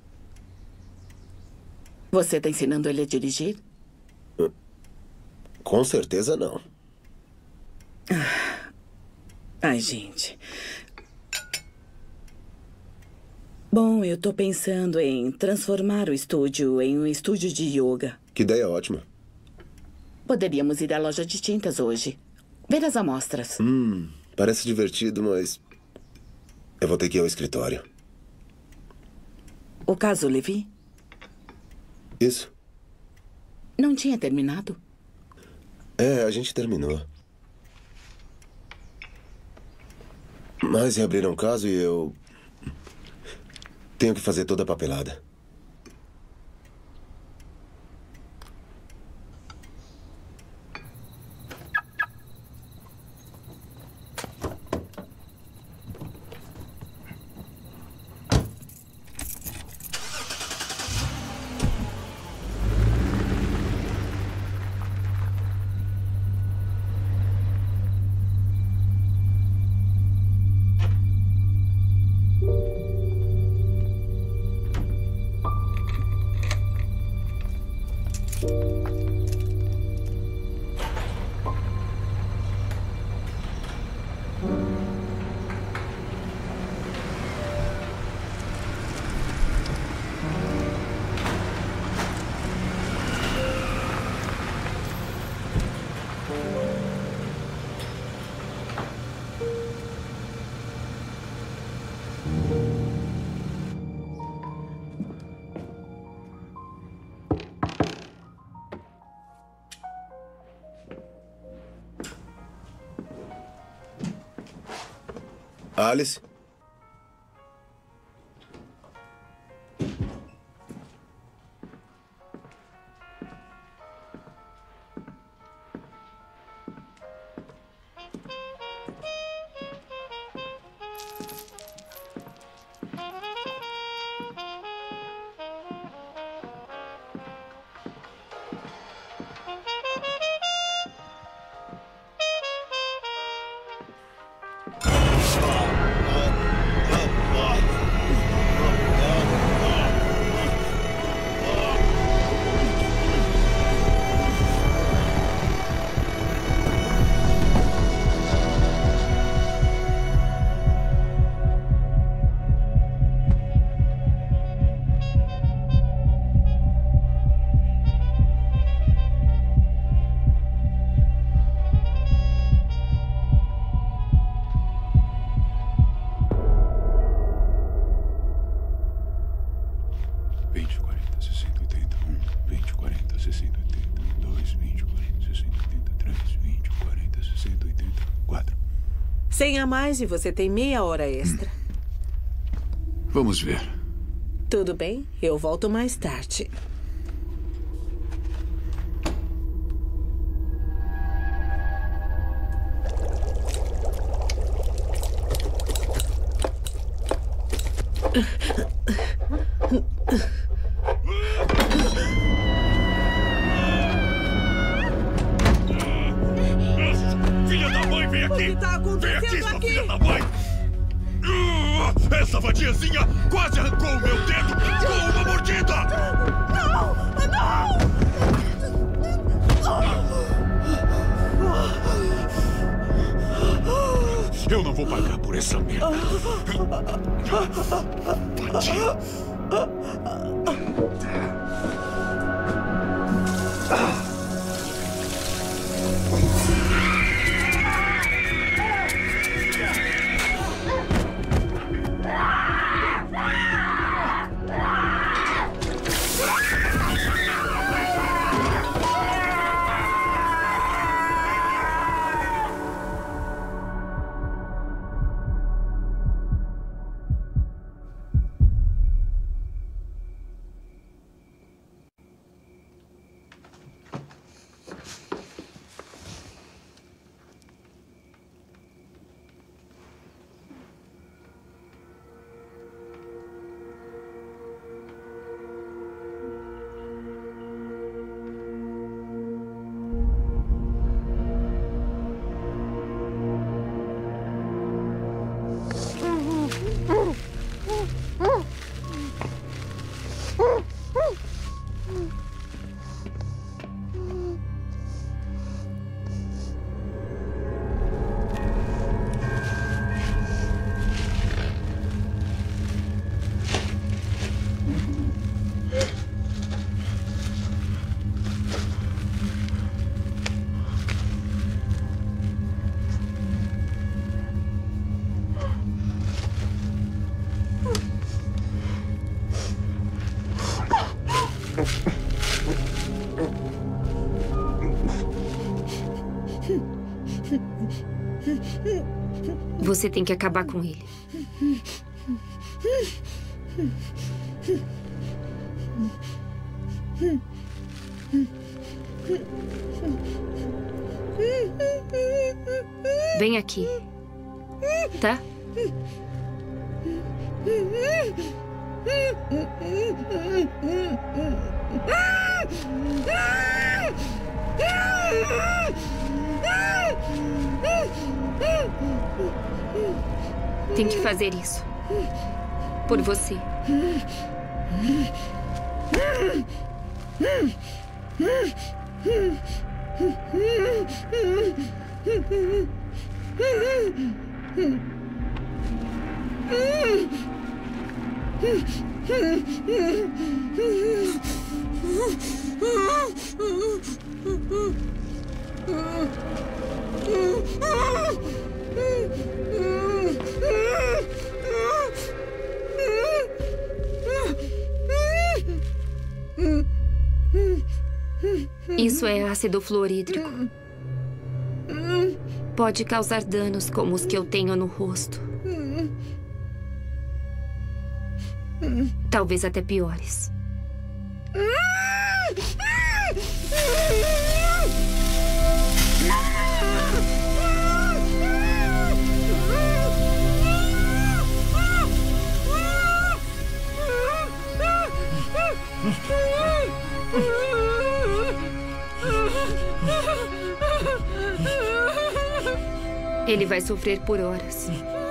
Você tá ensinando ele a dirigir? Com certeza não. Ai, gente. Bom, eu tô pensando em transformar o estúdio em um estúdio de yoga. Que ideia ótima. Poderíamos ir à loja de tintas hoje. Ver as amostras. Parece divertido, mas... eu vou ter que ir ao escritório. O caso Levi? Isso. Não tinha terminado? É, a gente terminou. Mas reabriram o caso e eu... tenho que fazer toda a papelada. Alice? Sem a mais e você tem meia hora extra. Vamos ver. Tudo bem, eu volto mais tarde. Filha da mãe, vem aqui! O que está acontecendo vem aqui, sua aqui? filha da mãe! Essa vadiazinha quase arrancou o meu dedo com uma mordida! Não! Eu não vou pagar por essa merda. Vadia. Você tem que acabar com ele. Vem aqui. Tá? Tem que fazer isso. Por você. Isso é ácido fluorídrico. Pode causar danos como os que eu tenho no rosto. Talvez até piores. Ele vai sofrer por horas.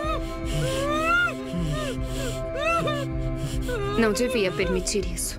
Não devia permitir isso.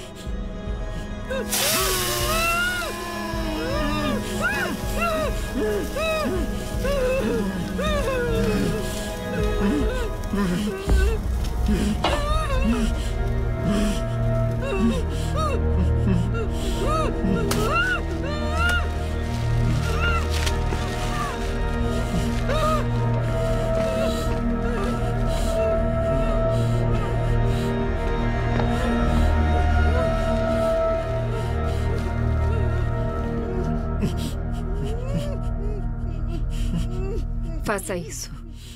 Faça isso.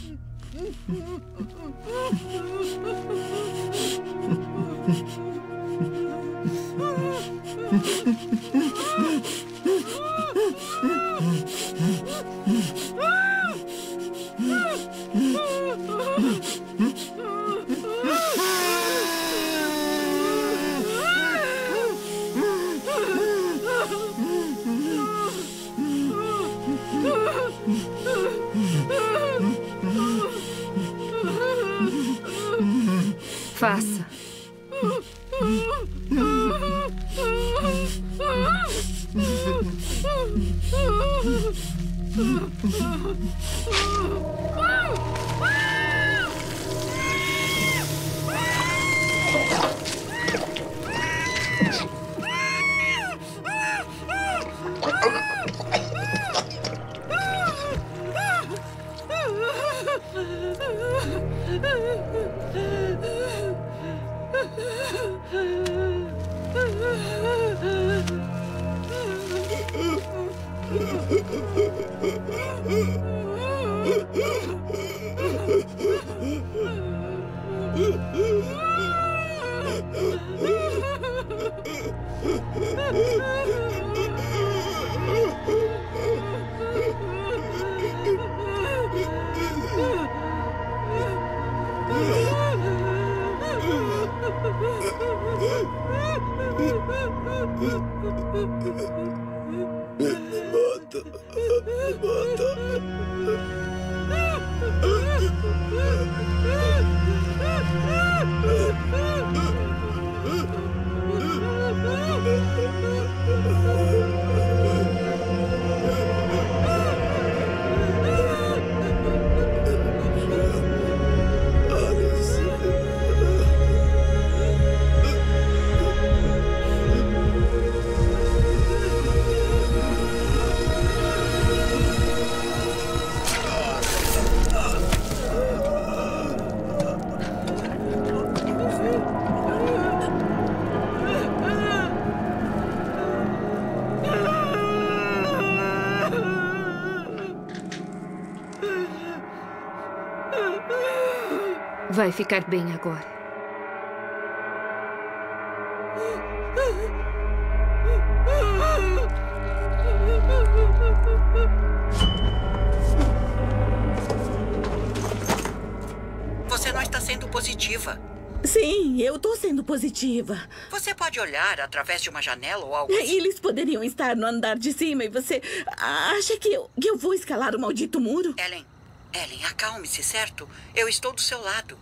Faça. Vai ficar bem agora. Você não está sendo positiva. Sim, eu tô sendo positiva. Você pode olhar através de uma janela ou algo assim? Eles poderiam estar no andar de cima e você acha que eu vou escalar o maldito muro? Ellen, acalme-se, certo? Eu estou do seu lado.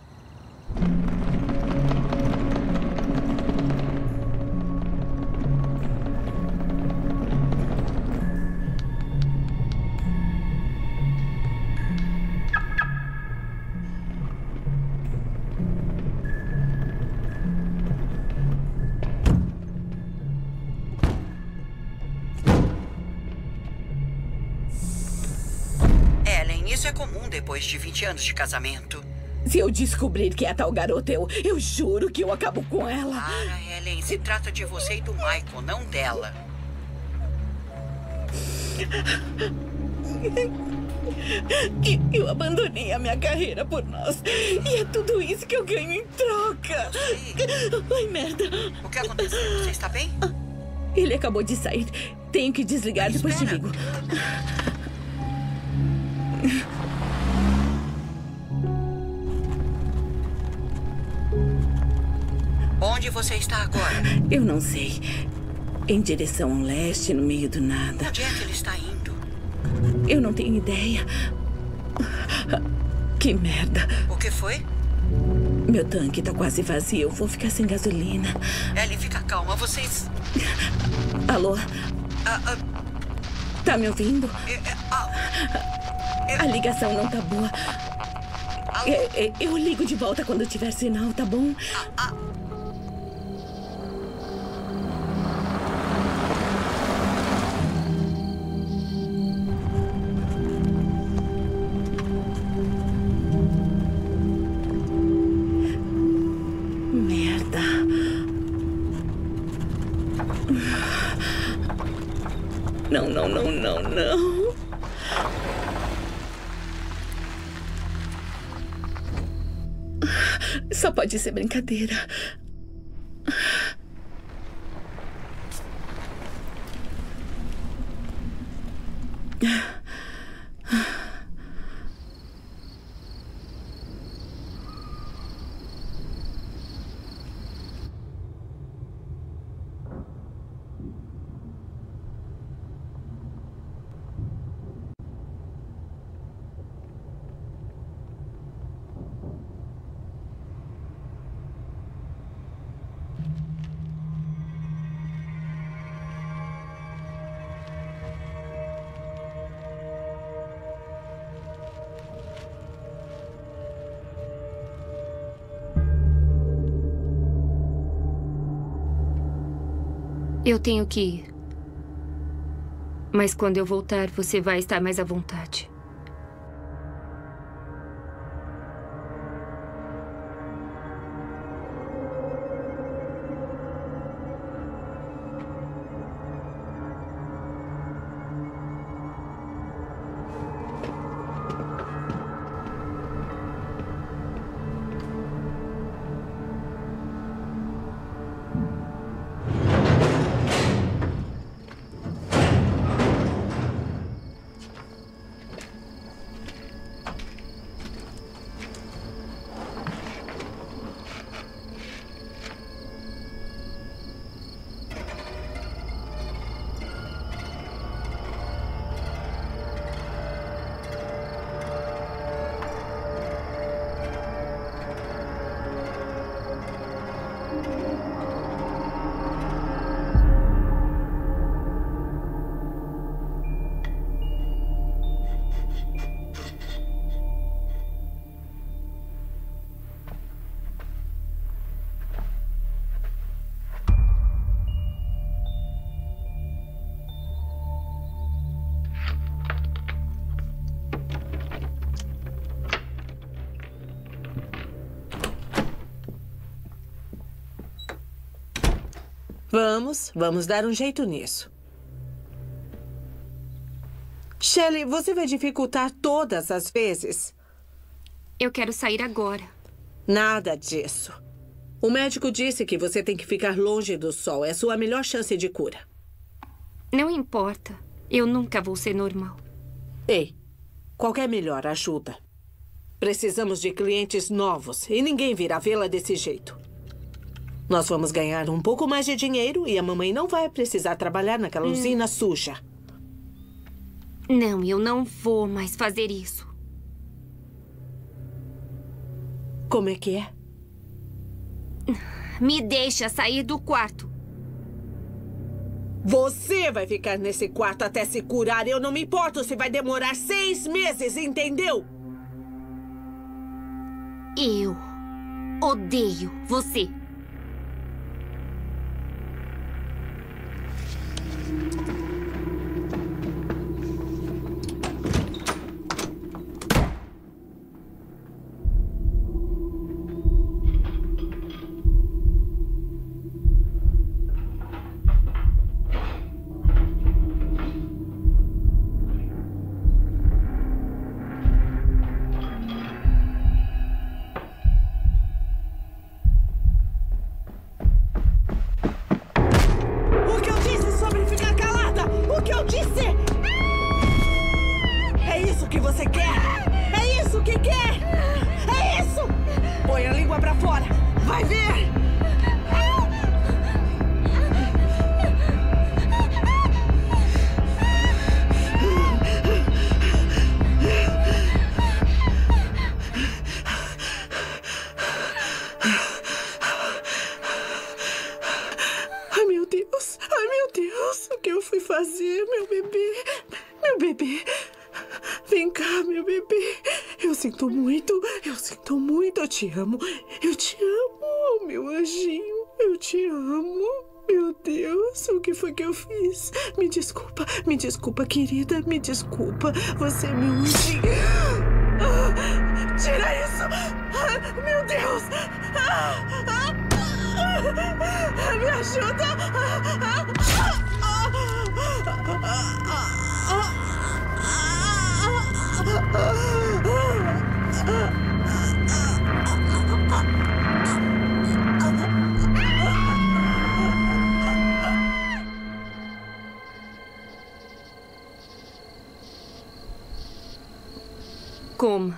Isso é comum depois de 20 anos de casamento. Se eu descobrir que é a tal garota, eu juro que eu acabo com ela. Para, Ellen, se trata de você e do Michael, não dela. Eu abandonei a minha carreira por nós. E é tudo isso que eu ganho em troca. Ai, merda. O que aconteceu? Você está bem? Ele acabou de sair. Tenho que desligar, depois te ligo. Onde você está agora? Eu não sei. Em direção ao leste, no meio do nada. Onde é que ele está indo? Eu não tenho ideia. Que merda. O que foi? Meu tanque tá quase vazio. Eu vou ficar sem gasolina. Ellie, fica calma. Vocês... Alô? Tá me ouvindo? A ligação não tá boa. Eu ligo de volta quando tiver sinal, tá bom? Não. Só pode ser brincadeira. Eu tenho que ir. Mas quando eu voltar, você vai estar mais à vontade. Vamos dar um jeito nisso. Shelley, você vai dificultar todas as vezes? Eu quero sair agora. Nada disso. O médico disse que você tem que ficar longe do sol. É a sua melhor chance de cura. Não importa. Eu nunca vou ser normal. Ei, qualquer melhor ajuda. Precisamos de clientes novos e ninguém virá vê-la desse jeito. Nós vamos ganhar um pouco mais de dinheiro e a mamãe não vai precisar trabalhar naquela usina suja. Não, eu não vou mais fazer isso. Como é que é? Me deixa sair do quarto. Você vai ficar nesse quarto até se curar. Eu não me importo se vai demorar 6 meses, entendeu? Eu odeio você. Vai ver! Ai, meu Deus! Ai, meu Deus! O que eu fui fazer, meu bebê? Meu bebê! Vem cá, meu bebê. Eu sinto muito, eu te amo. Eu te amo, meu anjinho. Eu te amo. Meu Deus, o que foi que eu fiz? Me desculpa, querida, me desculpa. Você é meu anjinho. Tira isso! Meu Deus! Me ajuda! Como?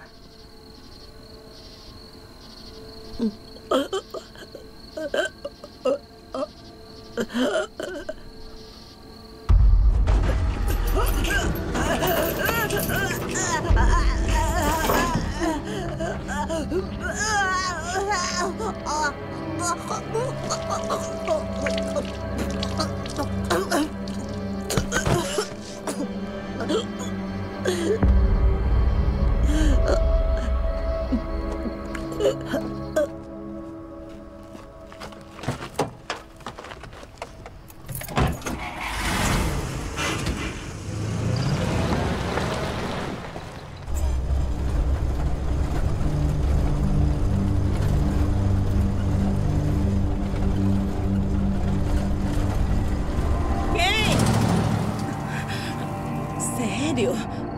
Sério?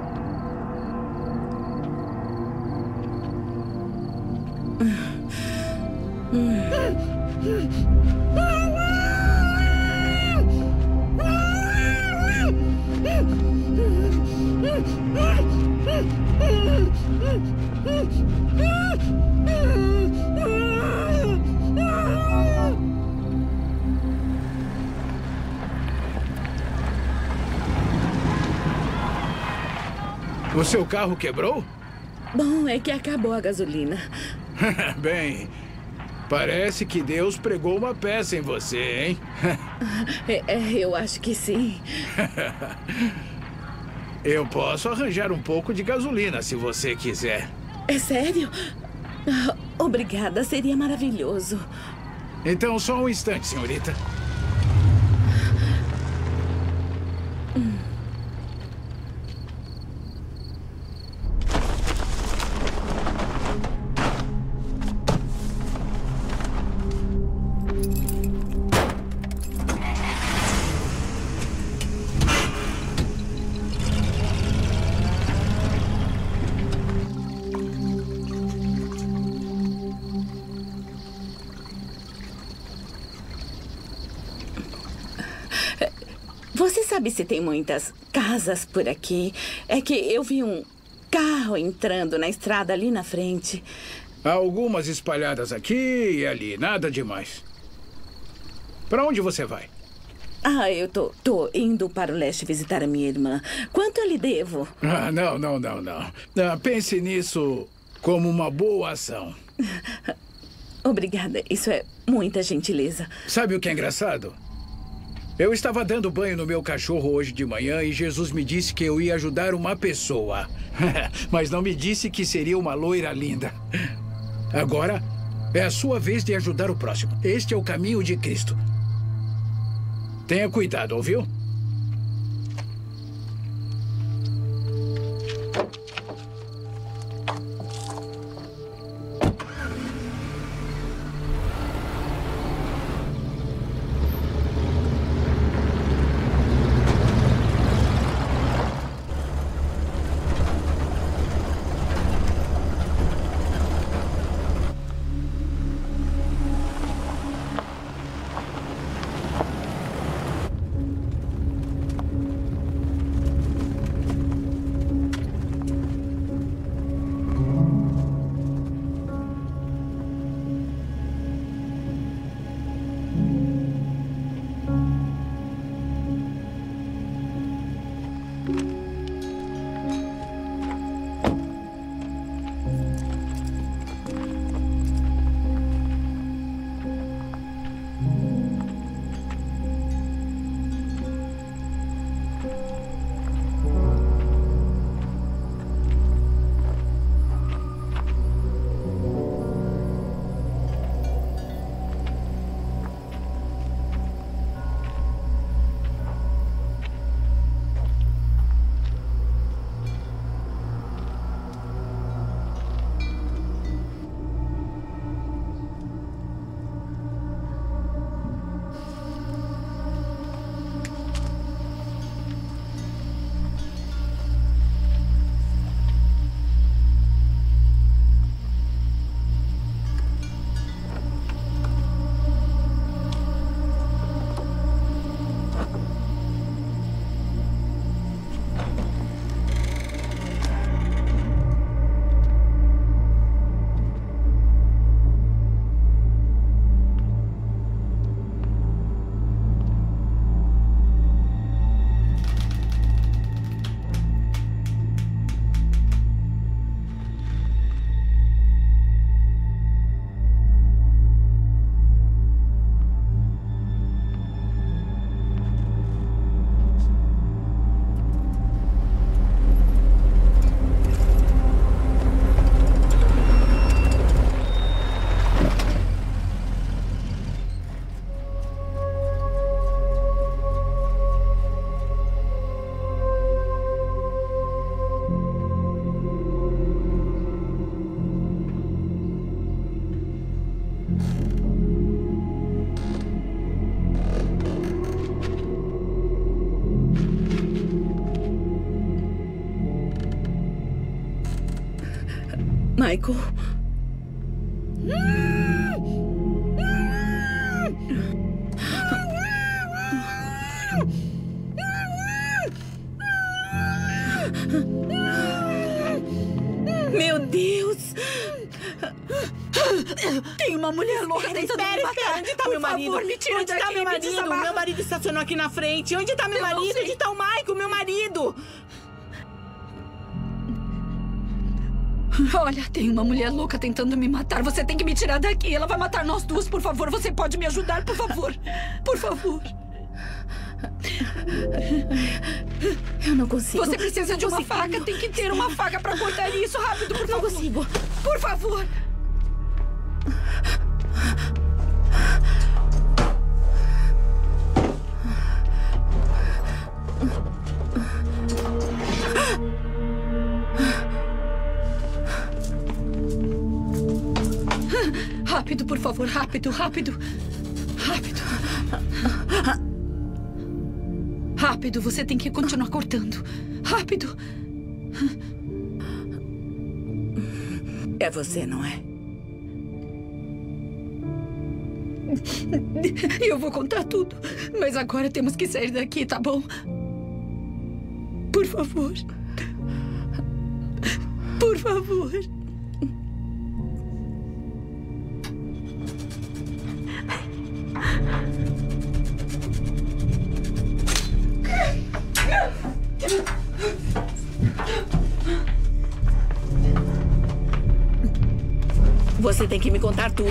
O seu carro quebrou? Bom, é que acabou a gasolina. Bem, parece que Deus pregou uma peça em você, hein? Eu acho que sim. Eu posso arranjar um pouco de gasolina, se você quiser. É sério? Obrigada, seria maravilhoso. Então, só um instante, senhorita. Você sabe se tem muitas casas por aqui? É que eu vi um carro entrando na estrada ali na frente. Há algumas espalhadas aqui e ali, nada demais. Para onde você vai? Eu tô indo para o leste visitar a minha irmã. Quanto eu lhe devo? Não. Pense nisso como uma boa ação. Obrigada, isso é muita gentileza. Sabe o que é engraçado? Eu estava dando banho no meu cachorro hoje de manhã e Jesus me disse que eu ia ajudar uma pessoa. Mas não me disse que seria uma loira linda. Agora é a sua vez de ajudar o próximo. Este é o caminho de Cristo. Tenha cuidado, ouviu? Michael. Meu Deus! Tem uma mulher louca tentando me matar. Onde está meu marido? Por favor, me tira Onde está daqui, meu me marido? desamarra. Meu marido estacionou aqui na frente. Onde está meu marido? Onde está o Michael, meu marido? Olha, tem uma mulher louca tentando me matar. Você tem que me tirar daqui. Ela vai matar nós duas, por favor. Você pode me ajudar, por favor? Por favor. Eu não consigo. Você precisa de uma faca. Tem que ter uma faca pra cortar isso. Rápido, por favor. Não consigo. Por favor. Rápido, por favor. Rápido, rápido. Rápido. Rápido, você tem que continuar cortando. Rápido. É você, não é? Eu vou contar tudo. Mas agora temos que sair daqui, tá bom? Por favor. Por favor. Você tem que me contar tudo.